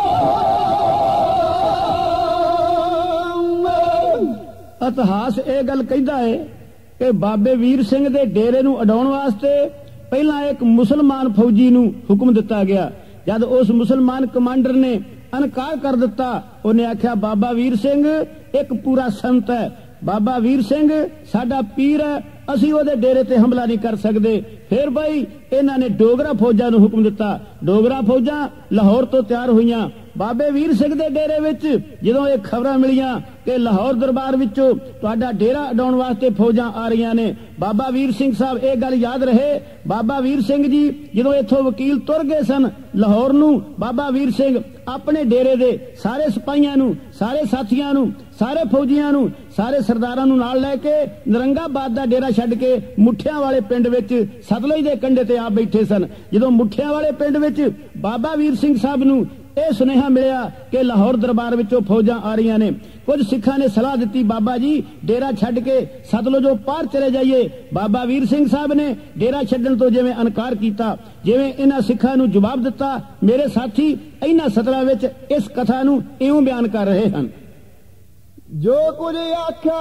ਇਤਿਹਾਸ ਇਹ ਗੱਲ ਕਹਿੰਦਾ ਹੈ ਕਿ ਬਾਬੇ ਵੀਰ ਸਿੰਘ ਦੇ ਡੇਰੇ ਨੂੰ ਉਡਾਉਣ ਵਾਸਤੇ ਪਹਿਲਾਂ ਇੱਕ ਮੁਸਲਮਾਨ ਫੌਜੀ ਨੂੰ ਹੁਕਮ ਦਿੱਤਾ ਗਿਆ। ਜਦ ਉਸ ਮੁਸਲਮਾਨ ਕਮਾਂਡਰ ਨੇ ਇਨਕਾਰ ਕਰ ਦਿੱਤਾ ਉਹਨੇ ਆਖਿਆ ਬਾਬਾ ਵੀਰ ਸਿੰਘ ਇੱਕ ਪੂਰਾ ਸੰਤ ਹੈ, ਬਾਬਾ ਵੀਰ ਸਿੰਘ ਸਾਡਾ ਪੀਰ ਹੈ, ਅਸੀਂ ਉਹਦੇ ਡੇਰੇ ਤੇ ਹਮਲਾ ਨਹੀਂ ਕਰ ਸਕਦੇ। ਫਿਰ ਬਈ ਇਹਨਾਂ ਨੇ ਡੋਗਰਾ ਫੌਜਾਂ ਨੂੰ ਹੁਕਮ ਦਿੱਤਾ। ਡੋਗਰਾ ਫੌਜਾਂ ਲਾਹੌਰ ਤੋਂ ਤਿਆਰ ਹੋਈਆਂ। ਬਾਬੇ ਵੀਰ ਸਿੰਘ ਦੇ ਡੇਰੇ ਵਿੱਚ ਜਦੋਂ ਇਹ ਖਬਰਾਂ ਮਿਲੀਆਂ ਕਿ ਲਾਹੌਰ ਦਰਬਾਰ ਵਿੱਚੋਂ ਤੁਹਾਡਾ ਡੇਰਾ ਉਡਾਉਣ ਵਾਸਤੇ ਫੌਜਾਂ ਆ ਰਹੀਆਂ ਨੇ, ਬਾਬਾ ਵੀਰ ਸਿੰਘ ਸਾਹਿਬ ਇਹ ਗੱਲ ਯਾਦ ਰਹੇ, ਬਾਬਾ ਵੀਰ ਸਿੰਘ ਜੀ ਜਦੋਂ ਇੱਥੋਂ ਵਕੀਲ ਤੁਰ ਗਏ ਸਨ ਲਾਹੌਰ ਨੂੰ, ਬਾਬਾ ਵੀਰ ਸਿੰਘ ਆਪਣੇ ਡੇਰੇ ਦੇ ਸਾਰੇ ਸਿਪਾਹੀਆਂ ਨੂੰ, ਸਾਰੇ ਸਾਥੀਆਂ ਨੂੰ, ਸਾਰੇ ਫੌਜੀਆਂ ਨੂੰ, ਸਾਰੇ ਸਰਦਾਰਾਂ ਨੂੰ ਨਾਲ ਲੈ ਕੇ ਨਰੰਗਾਬਾਦ ਦਾ ਡੇਰਾ ਛੱਡ ਕੇ ਮੁੱਠਿਆਂ ਵਾਲੇ ਪਿੰਡ ਵਿੱਚ ਸਤਲੁਜ ਦੇ ਕੰਢੇ ਤੇ ਆ ਬੈਠੇ ਸਨ। ਜਦੋਂ ਮੁੱਠਿਆਂ ਵਾਲੇ ਪਿੰਡ ਵਿੱਚ ਬਾਬਾ ਵੀਰ ਸਿੰਘ ਸਾਹਿਬ ਨੂੰ ਇਹ ਸੁਨੇਹਾ ਮਿਲਿਆ ਕਿ ਲਾਹੌਰ ਦਰਬਾਰ ਵਿੱਚੋਂ ਫੌਜਾਂ ਆ ਰਹੀਆਂ ਨੇ, ਕੁਝ ਸਿੱਖਾਂ ਨੇ ਸਲਾਹ ਦਿੱਤੀ ਬਾਬਾ ਜੀ ਡੇਰਾ ਛੱਡ ਕੇ ਸਤਲੁਜੋਂ ਪਾਰ ਚਲੇ ਜਾਈਏ। ਬਾਬਾ ਵੀਰ ਸਿੰਘ ਸਾਹਿਬ ਨੇ ਡੇਰਾ ਛੱਡਣ ਤੋਂ ਜਿਵੇਂ ਇਨਕਾਰ ਕੀਤਾ, ਜਿਵੇਂ ਇਹਨਾਂ ਸਿੱਖਾਂ ਨੂੰ ਜਵਾਬ ਦਿੱਤਾ, ਮੇਰੇ ਸਾਥੀ ਇਹਨਾਂ ਸਤਰਾਂ ਵਿੱਚ ਇਸ ਕਥਾ ਨੂੰ ਇਉਂ ਬਿਆਨ ਕਰ ਰਹੇ ਹਨ। ਜੋ ਕੁਝ ਆਖਿਆ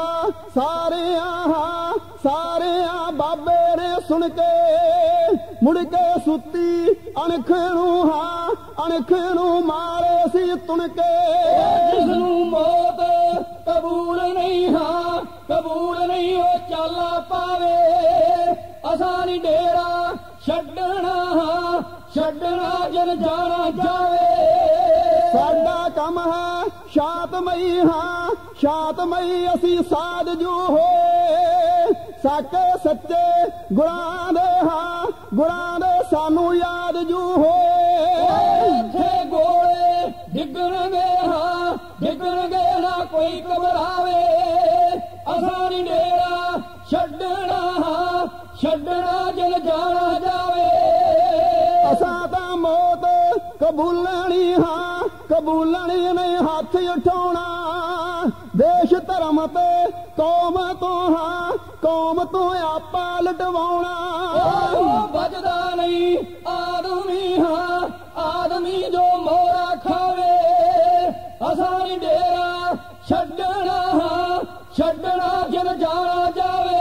ਸਾਰਿਆਂ ਸਾਰਿਆਂ ਬਾਬੇ ਨੇ ਸੁਣ ਕੇ ਮੁੜ ਕੇ ਸੁੱਤੀ ਅਣਖ ਨੂੰ ਹਾਂ ਅਣਖ ਨੂੰ ਮਾਰੇ ਸੀ ਤੁਣ ਕੇ ਜਿਸ ਨੂੰ ਮੌਤ ਕਬੂਲ ਨਹੀਂ ਹਾਂ ਕਬੂਲ ਨਹੀਂ ਉਹ ਚਾਲਾ ਪਾਵੇ ਅਸਾਂ ਨੀ ਡੇਰਾ ਛੱਡਣਾ ਹਾਂ ਛੱਡਣਾ ਜਨ ਜਾਣਾ ਜਾਵੇ ਸਾਡਾ ਕੰਮ ਹੈ ਸ਼ਾਂਤਮਈ ਹਾਂ ਸ਼ਾਂਤਮਈ ਅਸੀਂ ਸਾਧ ਜੂ ਹੋਏ ਸਾਕੇ ਸੱਚੇ ਗੁਰਾਂ ਦੇ ਹਾਂ ਗੁਰਾਂ ਦੇ ਸਾਨੂੰ ਯਾਦ ਜੂ ਹੋਏ ਇੱਥੇ ਗੋਲੇ ਡਿੱਗਣਗੇ ਹਾਂ ਡਿੱਗਣਗੇ ਨਾ ਕੋਈ ਘਬਰਾਵੇ ਅਸਾਂ ਨੀ ਡੇਰਾ ਛੱਡਣਾ ਹਾਂ ਛੱਡਣਾ ਜਨ ਜਾਣਾ ਜਾਵੇ ਅਸਾਂ ਤਾਂ ਮੌਤ ਕਬੂਲਣੀ ਹਾਂ ਕਬੂਲਣੀ ਨਹੀਂ ਹੱਥ ਉਠਾਉਣਾ ਦੇਸ਼ ਧਰਮ ਤੇ ਕੌਮ ਤੋਂ ਹਾਂ ਕੌਮ ਤੋਂ ਆਪਾ ਲਟਵਾਉਣਾ ਵੱਜਦਾ ਨਹੀਂ ਆਦਮੀ ਹਾਂ ਆਦਮੀ ਜੋ ਮੋਰਾ ਖਾਵੇ ਅਸਾਂ ਨੀ ਡੇਰਾ ਛੱਡਣਾ ਹਾਂ ਛੱਡਣਾ ਜਨ ਜਾਣਾ ਜਾਵੇ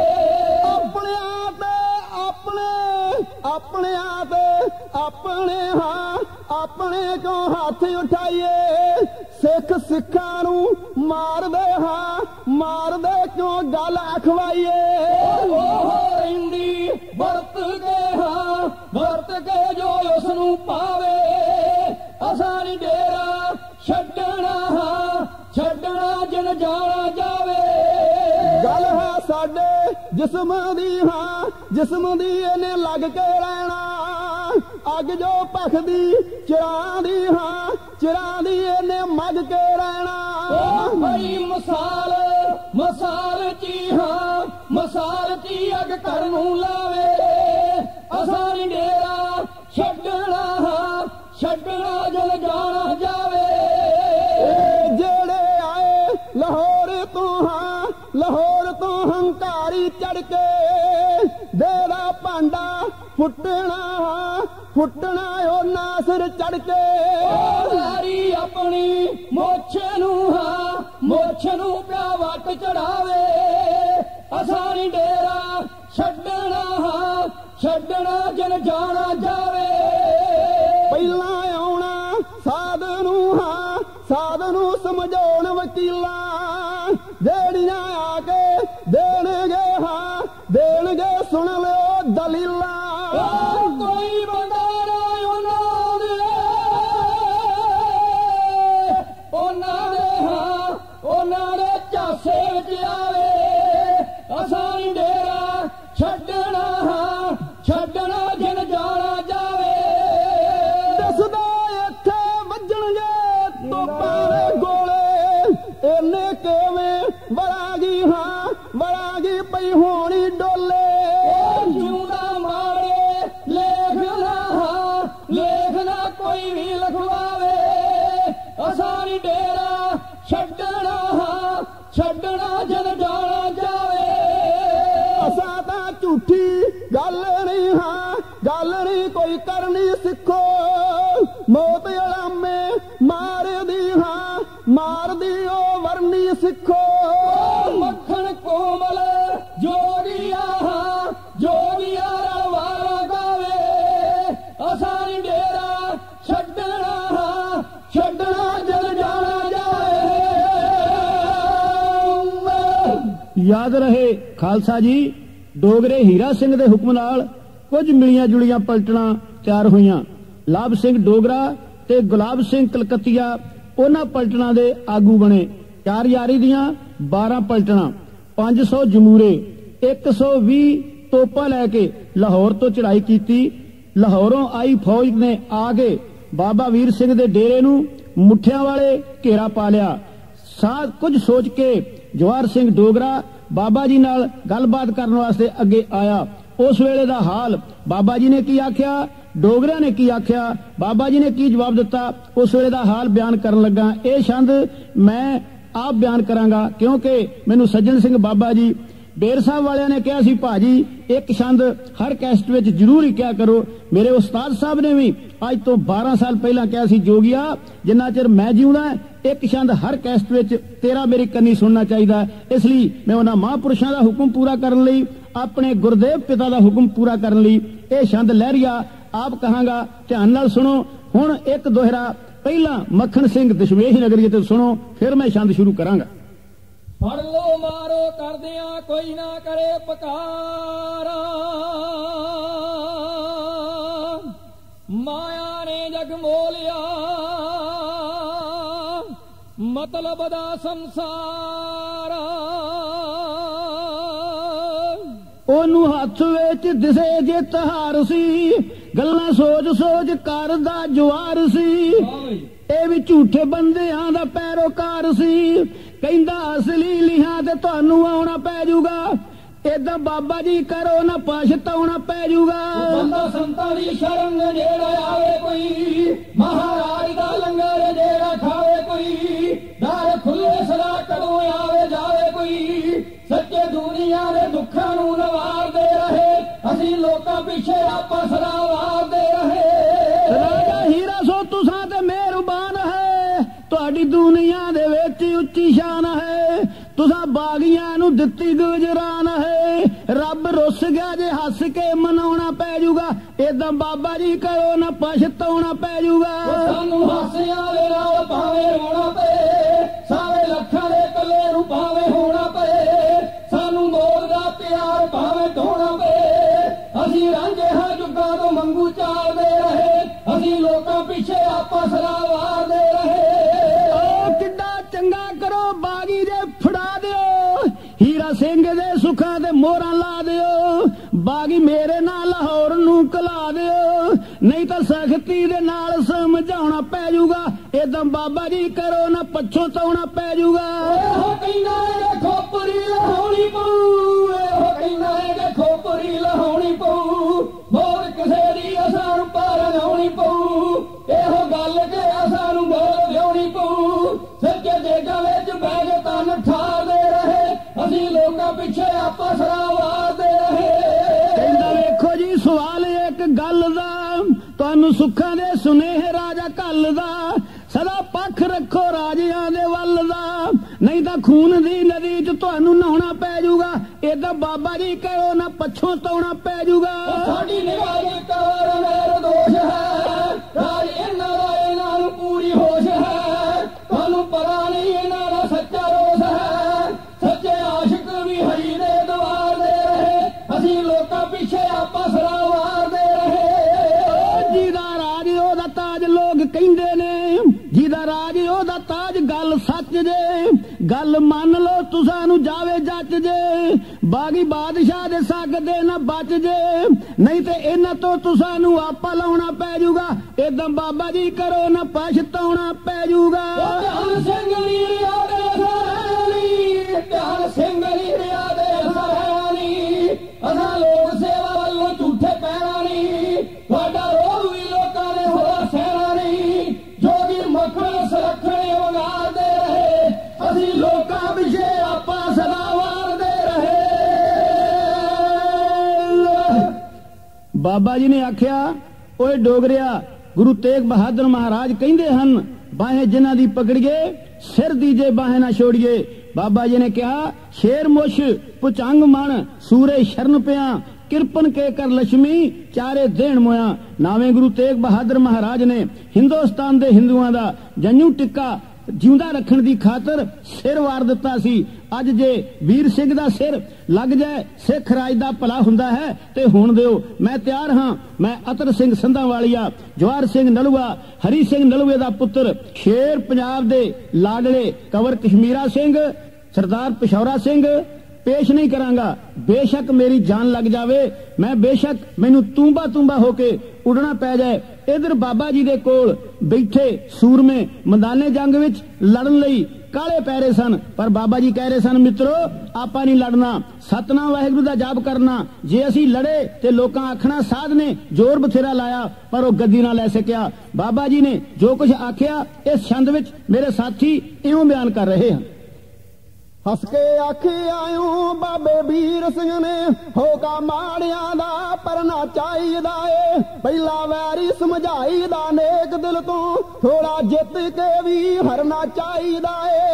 ਆਪਣਿਆਂ ਤੇ ਆਪਣੇ ਆਪਣਿਆਂ ਤੇ ਆਪਣੇ ਹਾਂ ਆਪਣੇ ਕਿਉਂ ਹੱਥ ਉਠਾਈਏ ਸਿੱਖ ਸਿੱਖਾਂ ਨੂੰ ਮਾਰਦੇ ਹਾਂ ਮਾਰਦੇ ਕਿਉਂ ਗੱਲ ਅਖਵਾਈਏ ਉਹ ਰਹਿੰਦੀ ਵਰਤ ਕੇ ਹਾਂ ਵਰਤ ਕੇ ਜੋ ਉਸ ਨੂੰ ਪਾਵੇ ਅਸਾਂ ਨੀ ਡੇਰਾ ਛੱਡਣਾ ਹਾਂ ਛੱਡਣਾ ਜਨ ਜਾਣਾ ਜਾਵੇ ਗੱਲ ਹੈ ਸਾਡੇ ਜਿਸਮ ਦੀ ਹਾਂ ਜਿਸਮ ਦੀ ਇਹਨੇ ਲੱਗ ਕੇ ਰਹਿਣਾ ਅੱਗ ਜੋ ਭਖਦੀ ਚਿਰਾਂ ਦੀ ਹਾਂ ਚਿਰਾਂ ਦੀ ਇਹਨੇ ਮੱਗ ਕੇ ਰਹਿਣਾ ਬਈ ਮਸਾਲ ਮਸਾਲ ਚੀ ਹਾਂ ਮਸਾਲ ਚੀ ਅੱਗ ਘਰ ਨੂੰ ਲਾਵੇ ਅਸਾਂ ਨੀ ਡੇਰਾ ਛੱਡਣਾ ਹਾਂ ਛੱਡਣਾ ਜਲ ਜਾਣਾ ਜਾਵੇ ਜਿਹੜੇ ਆਏ ਲਾਹੌਰ ਤੋਂ ਹਾਂ ਲਾਹੌਰ ਤੋਂ ਹੰਕਾਰੀ ਚੜ ਕੇ ਦੇਰਾ ਭਾਂਡਾ ਫੁੱਟਣਾ ਹਾਂ ਫੁੱਟਣਾ ਉਹ ਨਾਸਰ ਚੜ ਕੇ ਸਾਰੀ ਆਪਣੀ ਮੁੱਛ ਨੂੰ ਹਾਂ ਮੁੱਛ ਨੂੰ ਪਿਆ ਵੱਟ ਚੜਾਵੇ ਅਸਾਂ ਨੀ ਡੇਰਾ ਛੱਡਣਾ ਹਾਂ ਛੱਡਣਾ ਜਨ ਜਾਣਾ ਜਾਵੇ ਪਹਿਲਾਂ ਆਉਣਾ ਸਾਧ ਨੂੰ ਹਾਂ ਸਾਧ ਨੂੰ ਸਮਝਾਉਣ ਵਕੀਲਾਂ ਜਿਹੜੀਆਂ ਆ ਕੇ ਦੇਣਗੇ ਹਾਂ ਦੇਣਗੇ ਸੁਣ ਲਿਓ ਦਲੀਲਾਂ ਕੋਈ ਬੰਦਾ ਨਾ ਉਹਨਾਂ ਦੇ ਉਹਨਾਂ ਦੇ ਹਾਂ ਉਹਨਾਂ ਦੇ ਝਾਸੇ ਵਿੱਚ ਆਵੇ ਅਸਾਂ ਨੀ ਡੇਰਾ ਛੱਡਣਾ ਹਾਂ ਛੱਡਣਾ ਜਿਨ ਜਾਣਾ ਜਾਵੇ ਦੱਸਦਾ ਇੱਥੇ ਵੱਜਣਗੇ ਤੋਪਾਂ ਦੇ ਗੋਲੇ ਇਹਨੇ ਕਿਵੇਂ ਵਰਾਗੀ ਹਾਂ ਵਰਾਗੀ ਪਈ ਹੋਣੀ ਡੋਲੇ ਜਿਉਂਦਾ ਮਾਰੇ ਲੇਖਣਾ ਹਾਂ ਲੇਖਣਾ ਕੋਈ ਵੀ ਲਿਖਵਾਵੇ ਅਸਾਂ ਨੀ ਡੇਰਾ ਛੱਡਣਾ ਹਾਂ ਛੱਡਣਾ ਜਨ ਜਾਣਾ ਜਾਵੇ ਅਸਾਂ ਤਾਂ ਝੂਠੀ ਗੱਲ ਨਹੀਂ ਹਾਂ ਗੱਲ ਨਹੀਂ ਕੋਈ ਕਰਨੀ ਸਿੱਖੋ ਮੌਤ ਅਲਾਮੇ ਮਾਰਦੀ ਹਾਂ ਮਾਰਦੀ ਉਹ ਵਰਨੀ ਸਿੱਖੋ ਮੱਖਣ ਕੋਮਲ ਜੋਗੀਆ ਹਾਂ ਜੋਗੀਆ ਰਲਵਾਲਾ ਗਾਵੇ ਅਸਾਂ ਨੀ ਡੇਰਾ ਛੱਡਣਾ ਹਾਂ ਛੱਡਣਾ ਜਨ ਜਾਣਾ ਜਾਵੇ ਯਾਦ ਰਹੇ ਖਾਲਸਾ ਜੀ ਡੋਗਰੇ ਹੀਰਾ ਸਿੰਘ ਦੇ ਹੁਕਮ ਨਾਲ ਕੁਝ ਮਿਲੀਆਂ ਜੁਲੀਆਂ ਪਲਟਣਾ ਤਿਆਰ ਹੋਈਆਂ। ਲਾਭ ਸਿੰਘ ਡੋਗਰਾ ਤੇ ਗੁਲਾਬ ਸਿੰਘ ਕਲਕੱਤੀਆ ਉਹਨਾਂ ਪਲਟਣਾ ਦੇ ਆਗੂ ਬਣੇ। ਚਾਰ ਯਾਰੀ ਦੀਆਂ ਬਾਰਾਂ ਪਲਟਣਾ, ਪੰਜ ਸੌ ਜਮੂਰੇ, ਇੱਕ ਸੌ ਵੀਹ ਤੋਪਾਂ ਲੈ ਕੇ ਲਾਹੌਰ ਤੋਂ ਚੜਾਈ ਕੀਤੀ। ਲਾਹੌਰੋਂ ਆਈ ਫੌਜ ਨੇ ਆ ਕੇ ਬਾਬਾ ਵੀਰ ਸਿੰਘ ਦੇ ਡੇਰੇ ਨੂੰ ਮੁੱਠਿਆਂ ਵਾਲੇ ਘੇਰਾ ਪਾ ਲਿਆ। ਸਾਹ ਕੁਝ ਸੋਚ ਕੇ ਜਵਾਰ ਸਿੰਘ ਡੋਗਰਾ ਬਾਬਾ ਜੀ ਨਾਲ ਗੱਲਬਾਤ ਕਰਨ ਵਾਸਤੇ ਅੱਗੇ ਆਇਆ। ਉਸ ਵੇਲੇ ਦਾ ਹਾਲ ਬਾਬਾ ਜੀ ਨੇ ਕੀ ਆਖਿਆ, ਡੋਗਰਿਆਂ ਨੇ ਕੀ ਆਖਿਆ, ਬਾਬਾ ਜੀ ਨੇ ਕੀ ਜਵਾਬ ਦਿੱਤਾ, ਉਸ ਵੇਲੇ ਦਾ ਹਾਲ ਬਿਆਨ ਕਰਨ ਲੱਗਾ। ਇਹ ਛੰਦ ਮੈਂ ਆਪ ਬਿਆਨ ਕਰਾਂਗਾ ਕਿਉਂਕਿ ਮੈਨੂੰ ਸੱਜਣ ਸਿੰਘ ਬਾਬਾ ਜੀ ਬੇਰ ਸਾਹਿਬ ਵਾਲਿਆਂ ਨੇ ਕਿਹਾ ਸੀ ਭਾਜੀ ਇੱਕ ਛੰਦ ਹਰ ਕੈਸਟ ਵਿੱਚ ਜ਼ਰੂਰ ਹੀ ਕਿਹਾ ਕਰੋ। ਮੇਰੇ ਉਸਤਾਦ ਸਾਹਿਬ ਨੇ ਵੀ ਅੱਜ ਤੋਂ ਬਾਰਾਂ ਸਾਲ ਪਹਿਲਾਂ ਕਿਹਾ ਸੀ ਜੋਗੀਆ ਜਿੰਨਾ ਚਿਰ ਮੈਂ ਜਿਉਂਦਾ ਇੱਕ ਛੰਦ ਹਰ ਕੈਸਟ ਵਿੱਚ ਤੇਰਾ ਮੇਰੀ ਕੰਨੀ ਸੁਣਨਾ ਚਾਹੀਦਾ। ਇਸ ਲਈ ਮੈਂ ਉਹਨਾਂ ਮਹਾਂਪੁਰਸ਼ਾਂ ਦਾ ਹੁਕਮ ਪੂਰਾ ਕਰਨ ਲਈ ਆਪਣੇ ਗੁਰਦੇਵ ਪਿਤਾ ਦਾ ਹੁਕਮ ਪੂਰਾ ਕਰਨ ਲਈ ਇਹ ਛੰਦ ਲਹਿਰੀਆ ਆਪ ਕਹਾਂਗਾ। ਧਿਆਨ ਨਾਲ ਸੁਣੋ। ਹੁਣ ਇੱਕ ਦੋਹਰਾ ਪਹਿਲਾਂ ਮੱਖਣ ਸਿੰਘ ਦਸ਼ਮੇਸ਼ ਨਗਰੀਏ ਤੋਂ ਸੁਣੋ, ਫਿਰ ਮੈਂ ਛੰਦ ਸ਼ੁਰੂ ਕਰਾਂਗਾ। ਫੜ ਲੋ ਮਾਰੋ ਕਰਦਿਆਂ ਕੋਈ ਨਾ ਕਰੇ ਪੁਕਾਰਾ, ਮਾਇਆ ਨੇ ਜਗ ਮੋਲਿਆ ਮਤਲਬ ਦਾ ਸੰਸਾਰ। ਉਹਨੂੰ ਹੱਥ ਵਿੱਚ ਦਿਸੇ ਜੇ ਤਹਾਰ ਸੀ, ਗੱਲਾਂ ਸੋਚ ਸੋਚ ਕਰਦਾ ਜਵਾਰ ਸੀ। ਇਹ ਵੀ ਝੂਠੇ ਬੰਦਿਆਂ ਦਾ ਪੈਰੋਕਾਰ ਸੀ, ਕਹਿੰਦਾ ਅਸਲੀ ਲਿਹਾਂ ਤੇ ਤੁਹਾਨੂੰ ਆਉਣਾ ਪੈ ਜਾਊਗਾ। ਏਦਾਂ ਬਾਬਾ ਜੀ ਕਰੋ ਨਾ ਪਛਤਾਉਣਾ ਪੈ ਜਾਊਗਾ। ਬੰਦਾ ਸੰਤਾਂ ਦੀ ਸ਼ਰਨ ਜਿਹੜਾ ਆਵੇ ਕੋਈ, ਮਹਾਰਾਜ ਦਾ ਲੰਗਰ ਜਿਹੜਾ ਖਾਵੇ ਕੋਈ, ਦਰ ਖੁੱਲੇ ਸਦਾ ਕਦੋਂ ਆਵੇ ਜਾਵੇ ਕੋਈ, ਸੱਚੇ ਦੁਨੀਆ ਦੇ ਦੁੱਖਾਂ ਨੂੰ ਨਵਾਰਦੇ ਰਹੇ, ਅਸੀਂ ਲੋਕਾਂ ਪਿੱਛੇ ਆਪਾਂ ਸਦਾ ਵਾਰਦੇ ਰਹੇ। ਰਾਜਾ ਹੀਰਾ ਸੋ ਤੁਸਾਂ ਤੇ ਮਿਹਰਬਾਨ ਹੈ, ਤੁਹਾਡੀ ਦੁਨੀਆ ਦੇ ਵਿੱਚ ਉੱਚੀ ਸ਼ਾਨ ਹੈ। ਤੁਸਾਂ ਬਾਗੀਆਂ ਨੂੰ ਦਿੱਤੀ ਗੁਜਰਾਨ ਹੈ, ਰੱਬ ਰੁੱਸ ਗਿਆ ਜੇ ਹੱਸ ਕੇ ਮਨਾਉਣਾ ਪੈ ਜਾਊਗਾ। ਏਦਾਂ ਬਾਬਾ ਜੀ ਕਰੋ ਨਾ ਪਛਤਾਉਣਾ ਪੈ ਜਾਊਗਾ। ਸਾਨੂੰ ਹਾਸਿਆਂ ਦੇ ਨਾਲ ਭਾਵੇਂ ਰੋਣਾ ਪਏ, ਸਾਰੇ ਲੱਖਾਂ ਦੇ ਕੱਲੇ ਨੂੰ ਭਾਵੇਂ ਹੋਣਾ ਪਏ, ਸਾਨੂੰ ਮੋਰ ਦਾ ਪਿਆਰ ਭਾਵੇਂ ਢੋਣਾ ਪਏ, ਅਸੀਂ ਰਾਂਝੇ ਹਾਂ ਜੁੱਗਾਂ ਤੋਂ ਮੰਗੂ ਚਾਲਦੇ ਰਹੇ, ਅਸੀਂ ਲੋਕਾਂ ਪਿੱਛੇ ਆਪਾਂ ਸਦਾ ਵਾਰਦੇ ਰਹੇ। ਉਹ ਕਿੱਡਾ ਚੰਗਾ ਕਰੋ ਬਾਗੀ ਜੇ ਫੜਾ ਦਿਓ, ਹੀਰਾ ਸਿੰਘ ਦੇ ਸੁੱਖਾਂ ਤੇ ਮੋਹਰਾਂ ਲਾ ਦਿਓ। ਬਾਗੀ ਮੇਰੇ ਨਾਲ ਲਾਹੌਰ ਨੂੰ ਕਲਾ ਦਿਓ, ਨਹੀਂ ਤਾਂ ਸਖਤੀ ਦੇ ਨਾਲ ਸਮਝਾਉਣਾ ਪੈ ਜਾਊਗਾ। ਏਦਾਂ ਬਾਬਾ ਜੀ ਕਰੋ ਨਾ ਪੱਛੋਂ ਤਾਉਣਾ ਪੈ ਜਾਊਗਾ। ਇਹੋ ਕਹਿੰਦਾ ਇਹ ਖੋਪਰੀ ਲਹਾਉਣੀ ਪਊ, ਇਹੋ ਕਹਿੰਦਾ ਇਹ ਖੋਪਰੀ ਲਹਾਉਣੀ ਪਊ, ਮੋਰ ਕਿਸੇ ਦੀ ਅਸਾਂ ਨੂੰ ਪਾਰ ਲਾਉਣੀ ਪਊ, ਇਹੋ ਗੱਲ ਕਿ ਅਸਾਂ ਨੂੰ ਬੋਲ ਲਿਆਉਣੀ ਪਊ। ਸੱਚੇ ਦੇਗਾਂ ਵਿੱਚ ਬਹਿ ਕੇ ਤਨ ਠਾਰਦੇ ਰਹੇ, ਅਸੀਂ ਲੋਕਾਂ ਪਿੱਛੇ ਆਪਾਂ ਸਦਾ ਵਾਰਦੇ ਰਹੇ। ਕਹਿੰਦਾ ਵੇਖੋ ਜੀ ਸਵਾਲ ਇੱਕ ਗੱਲ ਦਾ, ਤੁਹਾਨੂੰ ਸੁੱਖਾਂ ਦੇ ਸੁਨੇਹੇ ਰਾਜਾ ਘੱਲ ਦਾ, ਸਦਾ ਪੱਖ ਰੱਖੋ ਰਾਜਿਆਂ ਦੇ ਵੱਲ ਦਾ, ਨਹੀਂ ਤਾਂ ਖੂਨ ਦੀ ਨਦੀ 'ਚ ਤੁਹਾਨੂੰ ਨਹਾਉਣਾ ਪੈ ਜਾਊਗਾ। ਏਦਾਂ ਬਾਬਾ ਜੀ ਕਰੋ ਨਾ ਪੱਛੋਂ ਤਾਉਣਾ ਪੈ ਜਾਊਗਾ। ਸਾਡੀ ਨਿਗਾਹ ਦੀ ਕਾਰ ਨਿਰਦੋਸ਼ ਹੈ, ਰਾਜ ਇਹਨਾਂ ਦਾ ਇਹਨਾਂ ਨੂੰ ਪੂਰੀ ਹੋਸ਼ ਹੈ, ਤੁਹਾਨੂੰ ਪਤਾ ਨਹੀਂ ਇਹਨਾਂ ਦਾ ਸੱਚਾ ਰੋਸ ਹੈ, गल मान लो तुसानू जावे जच जे बागी बादशाह दे सकदे ना बच जे नहीं ते इन्हां तो तुसानू आपा लाउणा पै जूगा इदां बाबा जी करो ना पछताउणा पै जूगा ध्यान सिंह लीरिया दे सरानी ध्यान सिंह लीरिया दे सरानी असां लोक सेवा वल्लों झूठे पैणा नहीं तुहाडा रोग भी लोकां ने होया सैना नहीं जोगी मखण सुरखणे वंगारदे रहे असीं लोकां पिछे आपा सदा वारदे रहे। बाबा जी ने आख्या ओए डोगरिया गुरु तेग बहादुर महाराज कहंदे हन बाहें जिन्हां दी पकड़िए सिर दीजे बाहें ना छोड़िए। बाबा जी ने कहा शेर मुश पुचंग मन सूरे शरण पिया किरपन के कर लक्ष्मी चारे देण मोया। नावे गुरु तेग बहादुर महाराज ने हिंदुस्तान दे हिंदुआं दा जन्नू टिक्का जिंदा रखण दी खातर सिर वार दिता सी। अज जे वीर सिंह दा सिर लग जाए सिख राज दा भला हुंदा है ते हुण दिओ मैं तैयार हां। मैं अतर सिंह संधा वालिया जवाहर सिंह नलुआ हरी सिंह नलुए दा पुत्र शेर पंजाब दे लाडले कंवर कश्मीरा सिंह सरदार पिशौरा सिंह पेश नहीं करांगा। बेशक मेरी जान लग जावे मैं बेशक मैनू तूंबा तूंबा होके उड़ना पै जाए। इधर बाबा जी दे कोल बैठे सूरमे मैदाने जंग विच लड़न लई काले पैरे सन पर बाबा जी कह रहे सन मित्रो आपा नहीं लड़ना सतनाम वाहिगुरू दा जाप करना जे असी लड़े ते लोकां आखना साध ने जोर बथेरा लाया पर वो गद्दी ना लै सकिया। बाबा जी ने जो कुछ आख्या इस छंद विच मेरे साथी इउं बयान कर रहे हैं। हस के आखी आयूं बाबे वीर सिंह ने होका माड़ियां दा परना चाहिदा ए पहला वैरी समझाईदा नेक दिल तो थोड़ा जित के भी हरना चाहिदा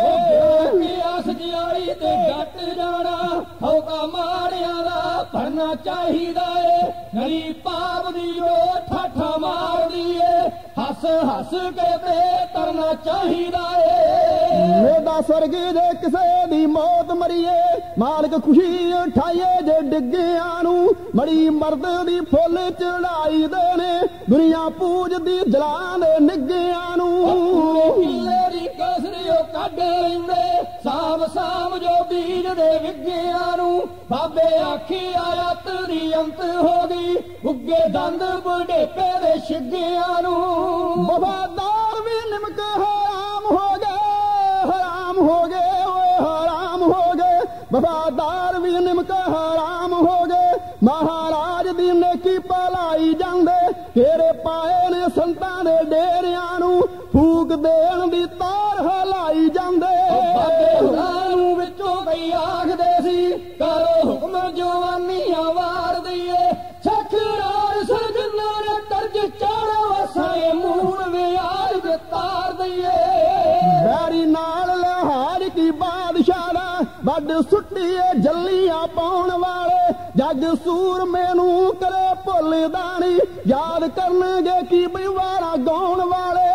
ए आस जियारी ते डट जाना होका माड़ियां दा भरना चाहिदा ए गली पाप दी जो ठाठा मार दी ए हस हस के ते करना चाहिदा ए मेरा स्वर्ग जे किसे मौत मरीए मालिक खुशी उठाइए जे डिग्गियां नू मड़ी मर्द दी फुल चढ़ाई देने दुनिया पूजदी जलां दे निग्गियां नू किले दी कसरी कढ लैंदे साम साम जो बीज दे विग्गियां नू बाबे आखी आयत दी अंत हो गई उगे दंद बुढ़ेपे दे शिग्गियां नू वफादार भी निमक हराम हो गए हराम हो गए वफादार भी निमक हराम हो गए महाराज दी नेकी भलाई जांदे तेरे पाए ने संतां दे डेरियां नू फूक देण दी तार हलाई जांदे नू विचों कई आखदे सी करो हुक्म जवानियां वार दईए सखरार सरगना ने कर्ज चाड़ा वसाए मूल वियाज दे तार दईए बैरी नाल लहार की बादशाह दा बड सुट्टीए जल्लियां पाउण वाले जग सूर मैनू करे भुल दानी याद करनगे की बिवारा गाउण वाले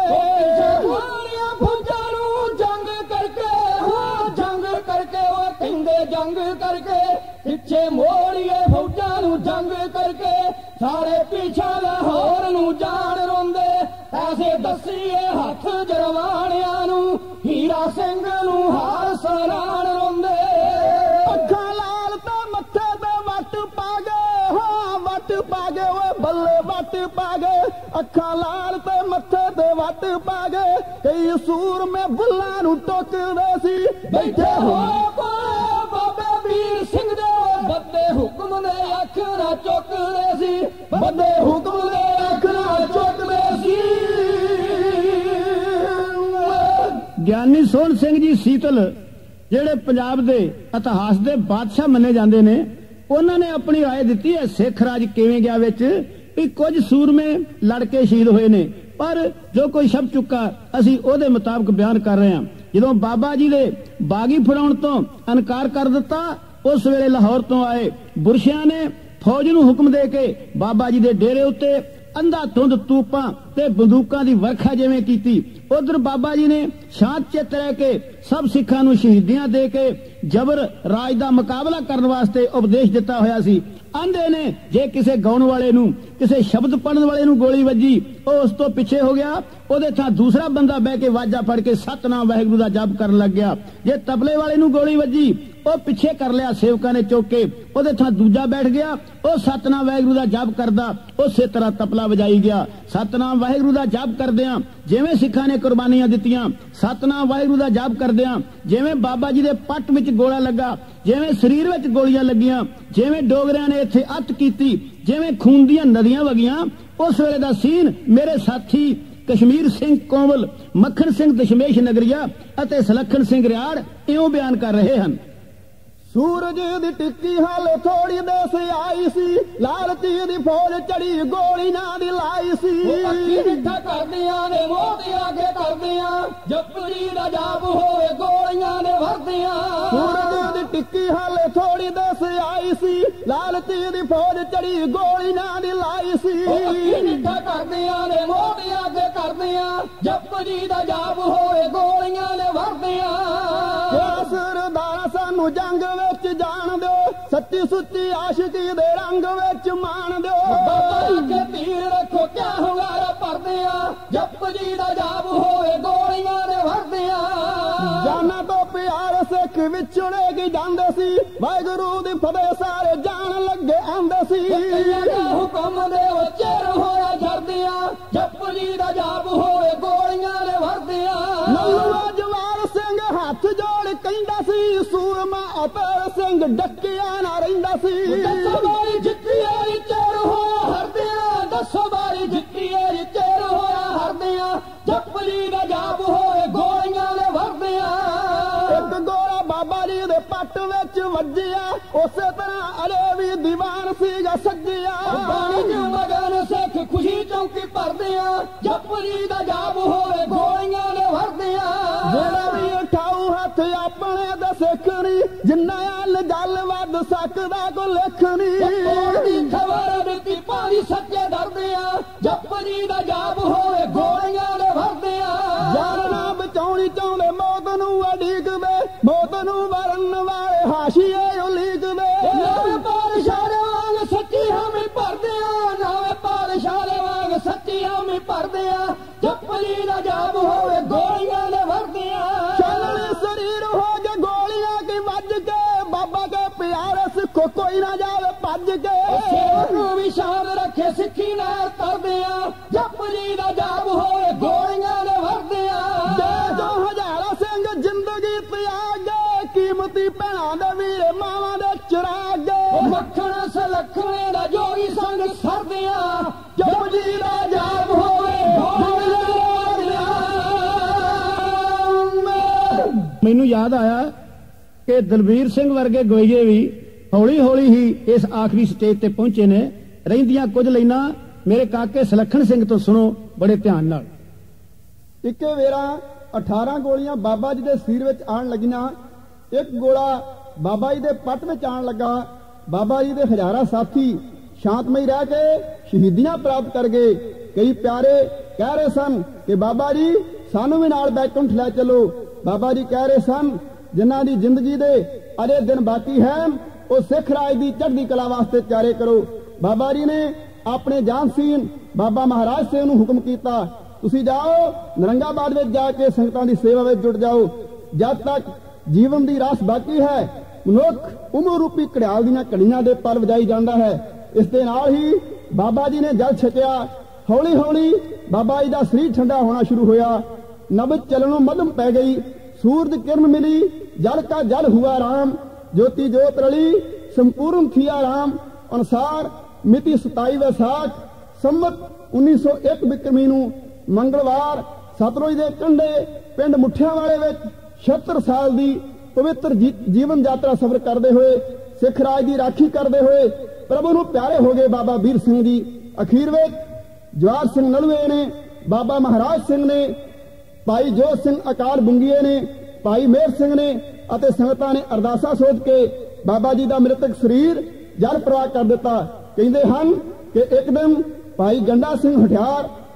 फौजां नू जंग करके हाँ जंग करके वो कहंदे जंग करके पिछे मोड़िए फौजां नू जंग करके सारे पीछा लाहौर नू जान रोंदे ऐसे दसीए हथ जरवाणियां नू हीरा सिंह नू हार सराण रोंदे अखा लाल तो मथे ते वट पा गए हाँ वट पा गए वो बल्ले वट पा गए अखा लाल ते मथे ते वट पा गए कई सूर में बुल्ला नू टोकदे सी बैठे हो बाबे वीर सिंह दे बदे हुक्म ने अख ना चुकदे सी बदे हुक्म ने अख ना चुकदे सी। ਗਿਆਨੀ ਸੋਹਣ ਸਿੰਘ ਜੀ ਸੀਤਲ ਜਿਹੜੇ ਪੰਜਾਬ ਦੇ ਇਤਿਹਾਸ ਦੇ ਬਾਦਸ਼ਾਹ ਮੰਨੇ ਜਾਂਦੇ ਨੇ ਉਹਨਾਂ ਨੇ ਆਪਣੀ ਰਾਏ ਦਿੱਤੀ ਹੈ ਸਿੱਖ ਰਾਜ ਕਿਵੇਂ ਗਿਆ ਵਿੱਚ ਵੀ ਕੁਝ ਸੂਰਮੇ ਲੜ ਕੇ ਸ਼ਹੀਦ ਹੋਏ ਨੇ ਪਰ ਜੋ ਕੋਈ ਸ਼ਬਦ ਚੁੱਕਾ ਅਸੀਂ ਉਹਦੇ ਮੁਤਾਬਕ ਬਿਆਨ ਕਰ ਰਹੇ ਹਾਂ। ਜਦੋਂ ਬਾਬਾ ਜੀ ਦੇ ਬਾਗੀ ਫੜਾਉਣ ਤੋਂ ਇਨਕਾਰ ਕਰ ਦਿੱਤਾ ਉਸ ਵੇਲੇ ਲਾਹੌਰ ਤੋਂ ਆਏ ਬੁਰਸ਼ਿਆਂ ਨੇ ਫੌਜ ਨੂੰ ਹੁਕਮ ਦੇ ਕੇ ਬਾਬਾ ਜੀ ਦੇ ਡੇਰੇ ਉੱਤੇ ਅੰਧਾ ਧੁੰਦ ਤੂਪਾਂ ਤੇ ਬੰਦੂਕਾਂ ਦੀ ਵਰਖਾ ਜਿਵੇਂ ਕੀਤੀ। ਉਧਰ ਬਾਬਾ ਜੀ ਨੇ ਸ਼ਾਂਤ ਚਿੱਤ ਰਹਿ ਕੇ ਸਭ ਸਿੱਖਾਂ ਨੂੰ ਸ਼ਹੀਦੀਆਂ ਦੇ ਕੇ ਜਬਰ ਰਾਜ ਦਾ ਮੁਕਾਬਲਾ ਕਰਨ ਵਾਸਤੇ ਉਪਦੇਸ਼ ਦਿੱਤਾ ਹੋਇਆ ਸੀ। ਆਂਦੇ ਨੇ ਜੇ ਕਿਸੇ ਗਾਉਣ ਵਾਲੇ ਨੂੰ ਕਿਸੇ ਸ਼ਬਦ ਪੜਨ ਵਾਲੇ ਨੂੰ ਗੋਲੀ ਵੱਜੀ ਉਹ ਉਸ ਤੋਂ ਪਿੱਛੇ ਹੋ ਗਿਆ, ਉਹਦੇ ਥਾਂ ਦੂਸਰਾ ਬੰਦਾ ਬਹਿ ਕੇ ਵਾਜਾ ਫੜ ਕੇ ਸਤਨਾਮ ਵਾਹਿਗੁਰੂ ਦਾ ਜਪ ਕਰਨ ਲੱਗ ਗਿਆ। ਜੇ ਤਬਲੇ ਵਾਲੇ ਨੂੰ ਗੋਲੀ ਵੱਜੀ ਉਹ ਪਿੱਛੇ ਕਰ ਲਿਆ ਸੇਵਕਾਂ ਨੇ ਚੁੱਕ ਕੇ, ਉਹਦੇ ਥਾਂ ਦੂਜਾ ਬੈਠ ਗਿਆ, ਉਹ ਸਤਨਾਮ ਵਾਹਿਗੁਰੂ ਦਾ ਜਪ ਕਰਦਾ, ਉਸੇ ਤਰ੍ਹਾਂ ਤਬਲਾ ਵਜਾਈ ਗਿਆ। ਸਤਨਾਮ ਵਾਹਿਗੁਰੂ ਦਾ ਜਪ ਕਰਦਿਆਂ ਜਿਵੇਂ ਸਿੱਖਾਂ ਨੇ ਕੁਰਬਾਨੀਆਂ ਦਿੱਤੀਆਂ, ਸਤਨਾਮ ਵਾਹਿਗੁਰੂ ਦਾ ਜਪ ਕਰਦਿਆਂ ਜਿਵੇਂ ਬਾਬਾ ਜੀ ਦੇ ਪੱਟ ਵਿੱਚ ਗੋਲਾ ਲੱਗਾ, ਜਿਵੇਂ ਸਰੀਰ ਵਿੱਚ ਗੋਲੀਆਂ ਲੱਗੀਆਂ, ਜਿਵੇਂ ਡੋਗਰਿਆਂ ਨੇ ਇੱਥੇ ਅੱਤ ਕੀਤੀ, ਜਿਵੇਂ ਖੂਨ ਦੀਆਂ ਨਦੀਆਂ ਵਗੀਆਂ, ਉਸ ਵੇਲੇ ਦਾ ਸੀਨ ਮੇਰੇ ਸਾਥੀ ਕਸ਼ਮੀਰ ਸਿੰਘ ਕੋਮਲ, ਮੱਖਣ ਸਿੰਘ ਦਸ਼ਮੇਸ਼ ਨਗਰੀਆ ਅਤੇ ਸਲੱਖਣ ਸਿੰਘ ਰਿਆੜ ਇਉਂ ਬਿਆਨ ਕਰ ਰਹੇ ਹਨ। ਸੂਰਜ ਦੀ ਟਿੱਕੀ ਹਾਲੇ ਥੋੜੀ ਦੇਸ ਆਈ ਸੀ, ਲਾਲਚੀ ਦੀ ਫੌਜ ਚੜੀ ਗੋਲੀ ਨਾ ਦੀ ਲਾਈ ਸੀ। ਅੱਖੀ ਮਿੱਠਾ ਕਰਦੀਆਂ ਨੇ ਮੋਤੀਆਂ ਕੇ ਕਰਦੀਆਂ, ਜਪਜੀ ਦਾ ਜਾਪ ਹੋਵੇ ਗੋਲੀਆਂ ਨੇ ਵਰਦੀਆਂ। ਸੂਰਜ ਦੀ ਟਿੱਕੀ ਹਾਲੇ ਥੋੜੀ ਦੇਸ ਆਈ ਸੀ, ਲਾਲਚੀ ਦੀ ਫੌਜ ਚੜੀ ਗੋਲੀ ਨਾ ਦੀ ਲਾਈ ਸੀ। ਅੱਖੀ ਮਿੱਠਾ ਕਰਦੀਆਂ ਨੇ ਮੋਤੀਆਂ ਕੇ ਕਰਦੀਆਂ, ਜਪਜੀ ਦਾ ਜਾਪ ਹੋਵੇ ਗੋਲੀਆਂ ਨੇ ਵਰਦੀਆਂ। ਸਰਦਾਰਾ ਸਾਨੂੰ ਜੰਗ ਵਿੱਚ ਜਾਣ ਦਿਓ, ਸੱਚੀ ਸੁੱਚੀ ਆਸ਼ਿਕੀ ਦੇ ਰੰਗ ਵਿੱਚ ਮਾਣ ਦਿਓ। ਬਾਬਾ ਕੇ ਤੀਰ ਰੱਖੋ ਕਿਆ ਹੁੰਗਾਰਾ ਭਰਦੇ ਆ, ਜਪਜੀ ਦਾ ਜਾਪ ਹੋਵੇ ਗੋਲੀਆਂ ਦੇ ਵਰਦੇ ਆ। ਜਾਨਾਂ ਤੋਂ ਪਿਆਰ ਸਿੱਖ ਵਿਛੜੇਗੀ ਜਾਂਦੇ ਸੀ, ਵਾਹਿਗੁਰੂ ਦੀ ਫਤਿਹ ਸਾਰੇ ਜਾਣ ਲੱਗੇ ਆਂਦੇ ਸੀ। ਹੁਕਮ ਦੇ ਚਿਰ ਹੋਇਆ ਜਰਦੀਆਂ, ਜਪਜੀ ਦਾ ਜਾਪ ਹੋਵੇ ਗੋਲੀਆਂ ਦੇ ਵਰਦੇ ਆ। ਨਲੂਆ ਜਵਾਰ ਸਿੰਘ ਹੱਥ ਜੋੜ ਕਹਿੰਦਾ ਸੀ, ਸੂਰਮਾ ਅਤਰ ਸਿੰਘ ਡੱਕਿਆ ਨਾ ਰਹਿੰਦਾ ਸੀ। ਦੱਸੋ ਬਾਰੀ ਜਿੱਤੀ ਏ ਚਿਰ ਹੋਇਆ ਹਰਦਿਆਂ, ਦੱਸੋ ਬਾਰੀ ਜਿੱਤੀ ਏ ਚਿਰ ਹੋਇਆ ਹਰਦਿਆਂ, ਜਪਜੀ ਦਾ ਜਾਪ ਹੋਵੇ ਗੋਲੀਆਂ ਦੇ ਵਰਦਿਆਂ। ਇੱਕ ਗੋਲਾ ਬਾਬਾ ਜੀ ਦੇ ਪੱਟ ਵਿੱਚ ਵੱਜਿਆ, ਉਸੇ ਤਰ੍ਹਾਂ ਅਲੇ ਵੀ ਦੀਵਾਨ ਸੀਗਾ ਸੱਜਿਆ। ਬਾਣੀ ਦੇ ਮਗਨ ਸਿੱਖ ਖੁਸ਼ੀ ਚੌਂਕੀ ਭਰਦਿਆਂ, ਜਪਜੀ ਦਾ ਜਾਪ ਹੋਵੇ ਗੋਲੀਆਂ ਦੇ ਵਰਦਿਆਂ। ਜਿਹੜਾ ਵੀ ਉਠਾਊ ਹੱਥ ਆਪਣੇ ਦਾ ਸਿੱਖ ਨੀ, ਜਿੰਨਾ ਅਲ ਜਲ ਵੱਧ ਸਕਦਾ ਕੋ ਲਿਖ ਨੀ। ਦੀ ਖਬਰ ਦਿੱਤੀ ਭਾਰੀ ਸੱਚੇ ਡਰਦਿਆਂ, ਜਪਜੀ ਦਾ ਜਾਪ ਹੋਵੇ ਗੋਲੀਆਂ ਦੇ ਵਰਦਿਆਂ। ਜਾਨਾ ਬਚਾਉਣੀ ਚਾਹੁੰਦੇ ਮੌਤ ਨੂੰ ਉਡੀਕਦੇ, ਮੌਤ ਨੂੰ ਵਰਨ ਵਾਲੇ ਹਾਸ਼ੀਏ ਉਲੀਕਦੇ। ਨਾਵੇਂ ਪਾਤਸ਼ਾਹ ਵਾਂਗ ਸੱਚੀ ਹਾਮੀ ਭਰਦਿਆਂ, ਨਾਵੇਂ ਪਾਤਸ਼ਾਹ ਵਾਂਗ ਸੱਚੀ ਹਾਮੀ ਭਰਦਿਆਂ, ਜਪਜੀ ਦਾ ਜਾਪ ਹੋਵੇ ਗੋਲੀਆਂ ਦੇ ਵਰਦਿਆਂ। ਚੱਲਣੇ ਸਰੀਰ ਹੋ ਕੇ ਗੋਲੀਆਂ ਕੀ ਵੱਜ ਕੇ, ਬਾਬਾ ਕੇ ਪਿਆਰੇ ਸਿੱਖੋ ਕੋਈ ਨਾ ਜਾਵੇ ਭੱਜ ਕੇ। ਸੇਵਕ ਨੂੰ ਵੀ ਸ਼ਾਨ ਰੱਖੇ ਸਿੱਖੀ ਨਾਲ ਤਰਦਿਆਂ, ਜਪਜੀ ਦਾ ਜਾਪ ਹੋਵੇ ਗੋਲੀਆਂ ਦੇ ਵਰਦਿਆਂ। ਦੇ ਜੋ ਹਜ਼ਾਰਾਂ ਸਿੰਘ ਜ਼ਿੰਦਗੀ ਤਿਆਗੇ, ਕੀਮਤੀ ਭੈਣਾਂ ਦੇ ਵੀਰੇ ਮਾਵਾਂ ਦੇ ਚਿਰਾਗੇ। ਮੱਖਣ ਸਲੱਖਣੇ ਦਾ ਜੋਗੀ ਸੰਗ ਸਰਦਿਆਂ, ਜਪਜੀ ਦਾ ਜਾਪ ਹੋਵੇ ਗੋਲੀਆਂ ਦੇ ਵਰਦਿਆਂ। ਮੈਨੂੰ ਯਾਦ ਆਇਆ ਕਿ ਦਲਬੀਰ ਸਿੰਘ ਵਰਗੇ ਗੋਈਏ ਵੀ ਹੌਲੀ ਹੌਲੀ ਹੀ ਇਸ ਆਖਰੀ ਸਟੇਜ ਤੇ ਪਹੁੰਚੇ ਨੇ। ਰਹਿੰਦੀਆਂ ਕੁਝ ਲਾਈਨਾਂ ਮੇਰੇ ਕਾਕੇ ਸਲੱਖਣ ਸਿੰਘ ਤੋਂ ਸੁਣੋ ਬੜੇ ਧਿਆਨ ਨਾਲ। ਇੱਕੇ ਵੇਰਾ ਅਠਾਰਾਂ ਗੋਲੀਆਂ ਬਾਬਾ ਜੀ ਦੇ ਸਿਰ ਵਿੱਚ ਆਣ ਲੱਗੀਆਂ। ਇੱਕ ਗੋਲਾ ਬਾਬਾ ਜੀ ਦੇ ਪੱਟ ਵਿੱਚ ਆਣ ਲੱਗਾ। ਬਾਬਾ ਜੀ ਦੇ ਹਜ਼ਾਰਾਂ ਸਾਥੀ ਸ਼ਾਂਤਮਈ ਰਹਿ ਕੇ ਸ਼ਹੀਦੀਆਂ ਪ੍ਰਾਪਤ ਕਰ ਗਏ। ਕਈ ਪਿਆਰੇ ਕਹਿ ਰਹੇ ਸਨ ਕਿ ਬਾਬਾ ਜੀ ਸਾਨੂੰ ਵੀ ਨਾਲ ਬੈਕੁੰਠ ਲੈ ਚਲੋ। ਬਾਬਾ ਜੀ ਕਹਿ ਰਹੇ ਸਨ ਜਿਨ੍ਹਾਂ ਦੀ ਜ਼ਿੰਦਗੀ ਦੇ ਅਜੇ ਦਿਨ ਬਾਕੀ ਹੈ ਉਹ ਸਿੱਖ ਰਾਜ ਦੀ ਚੜ੍ਹਦੀ ਕਲਾ ਵਾਸਤੇ ਤਿਆਰੀ ਕਰੋ। ਬਾਬਾ ਜੀ ਨੇ ਆਪਣੇ ਜਾਨਸੀਨ ਬਾਬਾ ਮਹਾਰਾਜ ਸਿੰਘ ਨੂੰ ਹੁਕਮ ਕੀਤਾ, ਤੁਸੀਂ ਜਾਓ ਨਰੰਗਾਬਾਦ ਵਿੱਚ ਜਾ ਕੇ ਸੰਗਤਾਂ ਦੀ ਸੇਵਾ ਵਿੱਚ ਜੁੜ ਜਾਓ। ਜਦ ਤੱਕ ਜੀਵਨ ਦੀ ਰਾਸ ਬਾਕੀ ਹੈ ਮਨੁੱਖ ਉਮਰ ਰੂਪੀ ਘੜਿਆਲ ਦੀਆਂ ਘੜੀਆਂ ਦੇ ਪਲ ਵਜਾਈ ਜਾਂਦਾ ਹੈ। ਇਸ ਦੇ ਨਾਲ ਹੀ ਬਾਬਾ ਜੀ ਨੇ ਜਲ ਛਕਿਆ। ਹੌਲੀ ਹੌਲੀ ਬਾਬਾ ਜੀ ਦਾ ਸਰੀਰ ਠੰਡਾ ਹੋਣਾ ਸ਼ੁਰੂ ਹੋਇਆ। ਨਬਜ਼ ਚੱਲਣੋਂ ਮੱਧਮ ਪੈ ਗਈ। सूरज किरण मिली, जल का जल हुआ राम, ज्योति ज्योत रली, संपूर्ण थिया राम। अनुसार मिति सताई वैसाख संवत उन्नीस सौ एक बिक्रमी नूं मंगलवार सतलुज दे कंढे पिंड मुठियां वाले विच छिहत्तर साल दी पवित्र जी, जीवन यात्रा सफर करते हुए सिख राज की राखी करते हुए प्रभु नूं प्यारे हो गए बाबा वीर सिंह जी। अखीर विच जवार सिंह नलवे ने, बाबा महाराज सिंह ने, भाई जोत सिंह अकाल बुंगीए ने, भाई मेहर सिंह ने अते संगतां ने अरदासा सोच के बाबा जी का मृतक शरीर जल प्रवाह कर दिता। कहते हैं कि एक दिन भाई गंडा सिंह हठियार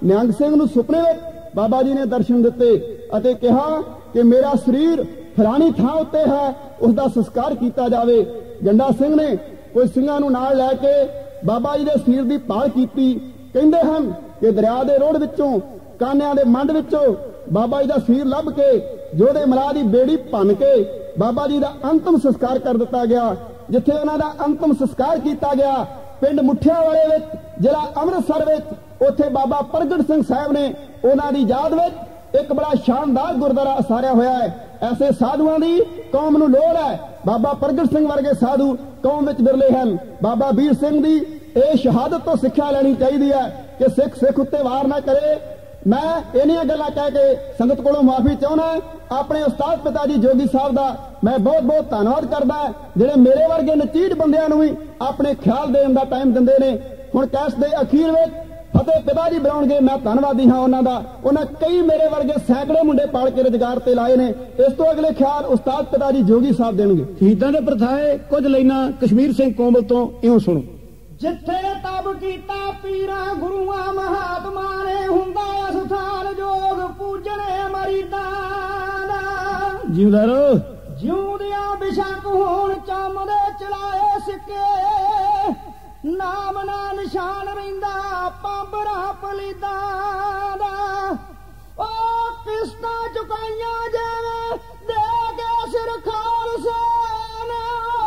ਨਿਹੰਗ ਸਿੰਘ ਨੂੰ ਸੁਪਨੇ ਵਿੱਚ ਬਾਬਾ ਜੀ ਨੇ ਦਰਸ਼ਨ ਦਿੱਤੇ ਅਤੇ ਕਿਹਾ ਕਿ ਮੇਰਾ ਸਰੀਰ ਫਲਾਣੀ ਥਾਂ ਉੱਤੇ ਹੈ, ਉਸ ਦਾ ਸੰਸਕਾਰ ਕੀਤਾ ਜਾਵੇ। ਜੰਡਾ ਸਿੰਘ ਨੇ ਕੋਈ ਸਿੰਘਾਂ ਨੂੰ ਨਾਲ ਲੈ ਕੇ ਬਾਬਾ ਜੀ ਦੇ ਸਰੀਰ ਦੀ ਭਾਲ ਕੀਤੀ। ਕਹਿੰਦੇ ਹਨ ਕਿ ਦਰਿਆ ਦੇ ਰੋੜ ਵਿੱਚੋਂ, ਕਾਨਿਆਂ ਦੇ ਮੰਡ ਵਿੱਚੋਂ ਬਾਬਾ ਜੀ ਦਾ ਸਰੀਰ ਲੱਭ ਕੇ ਜੋਧੇ ਮਲਾਹ ਦੀ ਬੇੜੀ ਭੰਨ ਕੇ ਬਾਬਾ ਜੀ ਦਾ ਅੰਤਮ ਸੰਸਕਾਰ ਕਰ ਦਿੱਤਾ ਗਿਆ। ਜਿੱਥੇ ਉਹਨਾਂ ਦਾ ਅੰਤਮ ਸੰਸਕਾਰ ਕੀਤਾ ਗਿਆ ਪਿੰਡ ਮੁੱਠਿਆਂ ਵਾਲੇ ਵਿੱਚ, ਜ਼ਿਲ੍ਹਾ ਅੰਮ੍ਰਿਤਸਰ ਵਿੱਚ, ਉੱਥੇ ਬਾਬਾ ਪ੍ਰਗਟ ਸਿੰਘ ਸਾਹਿਬ ਨੇ ਉਹਨਾਂ ਦੀ ਯਾਦ ਵਿੱਚ ਇੱਕ ਬੜਾ ਸ਼ਾਨਦਾਰ ਗੁਰਦੁਆਰਾ ਉਸਾਰਿਆ ਹੋਇਆ ਹੈ। ਐਸੇ ਸਾਧੂਆਂ ਦੀ ਕੌਮ ਨੂੰ ਲੋੜ ਹੈ। ਬਾਬਾ ਪ੍ਰਗਟ ਸਿੰਘ ਵਰਗੇ ਸਾਧੂ ਕੌਮ ਵਿੱਚ ਬਿਰਲੇ ਹਨ। ਬਾਬਾ ਵੀਰ ਸਿੰਘ ਦੀ ਇਹ ਸ਼ਹਾਦਤ ਤੋਂ ਸਿੱਖਿਆ ਲੈਣੀ ਚਾਹੀਦੀ ਹੈ ਕਿ ਸਿੱਖ ਸਿੱਖ ਉੱਤੇ ਵਾਰ ਨਾ ਕਰੇ। ਮੈਂ ਇਹਨੀਆਂ ਗੱਲਾਂ ਕਹਿ ਕੇ ਸੰਗਤ ਕੋਲੋਂ ਮਾਫੀ ਚਾਹੁੰਦਾ। ਆਪਣੇ ਉਸਤਾਦ ਪਿਤਾ ਜੀ ਜੋਗੀ ਸਾਹਿਬ ਦਾ ਮੈਂ ਬਹੁਤ ਬਹੁਤ ਧੰਨਵਾਦ ਕਰਦਾ, ਜਿਹੜੇ ਮੇਰੇ ਵਰਗੇ ਨਚੀੜ ਬੰਦਿਆਂ ਨੂੰ ਵੀ ਆਪਣੇ ਖਿਆਲ ਦੇਣ ਦਾ ਟਾਈਮ ਦਿੰਦੇ ਨੇ। ਹੁਣ ਕੈਸਟ ਦੇ ਅਖੀਰ ਵਿੱਚ ਫਤਿਹ ਪਿਤਾ ਜੀ ਬੁਲਾਉਣਗੇ, ਮੈਂ ਧੰਨਵਾਦੀ ਹਾਂ ਉਹਨਾਂ ਦਾ। ਉਹਨਾਂ ਕਈ ਮੇਰੇ ਵਰਗੇ ਸੈਂਕੜੇ ਮੁੰਡੇ ਪਾਲ ਕੇ ਰੁਜ਼ਗਾਰ ਤੇ ਲਾਏ ਨੇ। ਇਸ ਤੋਂ ਅਗਲੇ ਖਿਆਲ ਉਸਤਾਦ ਪਿਤਾ ਜੀ ਜੋਗੀ ਸਾਹਿਬ ਦੇਣਗੇ। ਸ਼ਹੀਦਾਂ ਦੇ ਪ੍ਰਥਾਏ ਕੁਝ ਲਾਈਨਾਂ ਕਸ਼ਮੀਰ ਸਿੰਘ ਕੋਮਲ ਤੋਂ ਇਉਂ ਸੁਣੋ। ਜਿੱਥੇ ਤਬ ਕੀਤਾ ਪੀਰਾਂ ਗੁਰੂਆਂ ਮਹਾਤਮਾ ਨੇ, ਹੁੰਦਾ ਅਸਥਾਨ ਜੋਗ ਪੂਜਣੇ ਮਰੀਦਾਂ ਦਾ। ਜਿਉਂਦਾ ਰਹੋ। ਜਿਉਂਦਿਆਂ ਬਿਸ਼ੱਕ ਹੋਣ ਚੰਮਦੇ ਚਲਾਏ ਸਿੱਕੇ, ਨਾਮ ਨਾ ਨਿਸ਼ਾਨ ਰਹਿੰਦਾ ਪਾਂਬਰਾਂ ਪਲੀਦਾਂ ਦਾ। ਉਹ ਕਿਸ਼ਤਾਂ ਚੁਕਾਈਆਂ ਜਿਵੇਂ ਦੇ ਕੇ ਸਿਰ ਖਾਲਸੇ ਨੇ,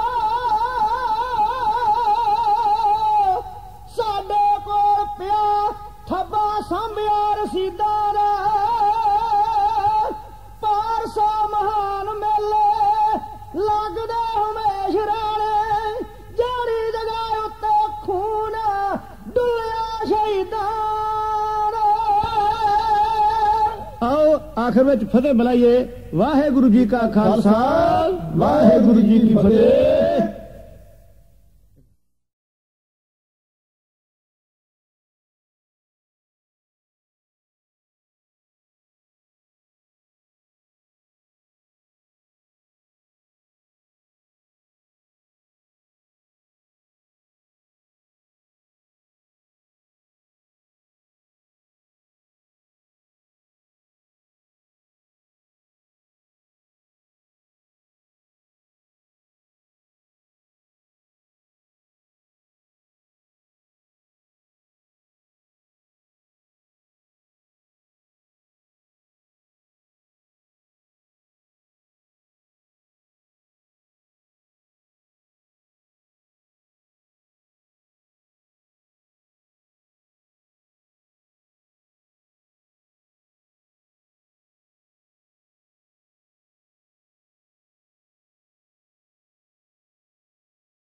ਸਾਡੇ ਕੋਲ ਪਿਆ ਥੱਬਾ ਸਾਂਭਿਆ ਰਸੀਦਾਂ ਦਾ। ਪਾਰਸਾ ਮਹਾਨ ਮੇਲੇ ਲੱਗਦੇ ਹਮੇਸ਼ ਰਾਣੇ, ਜਿਹੜੀ ਜਗ੍ਹਾ ਉੱਤੇ ਖੂਨ ਡੁੱਲਿਆ ਸ਼ਹੀਦਾਂ ਦਾ। ਆਓ ਆਖਰ ਵਿੱਚ ਫਤਿਹ ਬੁਲਾਈਏ। ਵਾਹਿਗੁਰੂ ਜੀ ਕਾ ਖਾਲਸਾ, ਵਾਹਿਗੁਰੂ ਜੀ ਕੀ ਫਤਿਹ।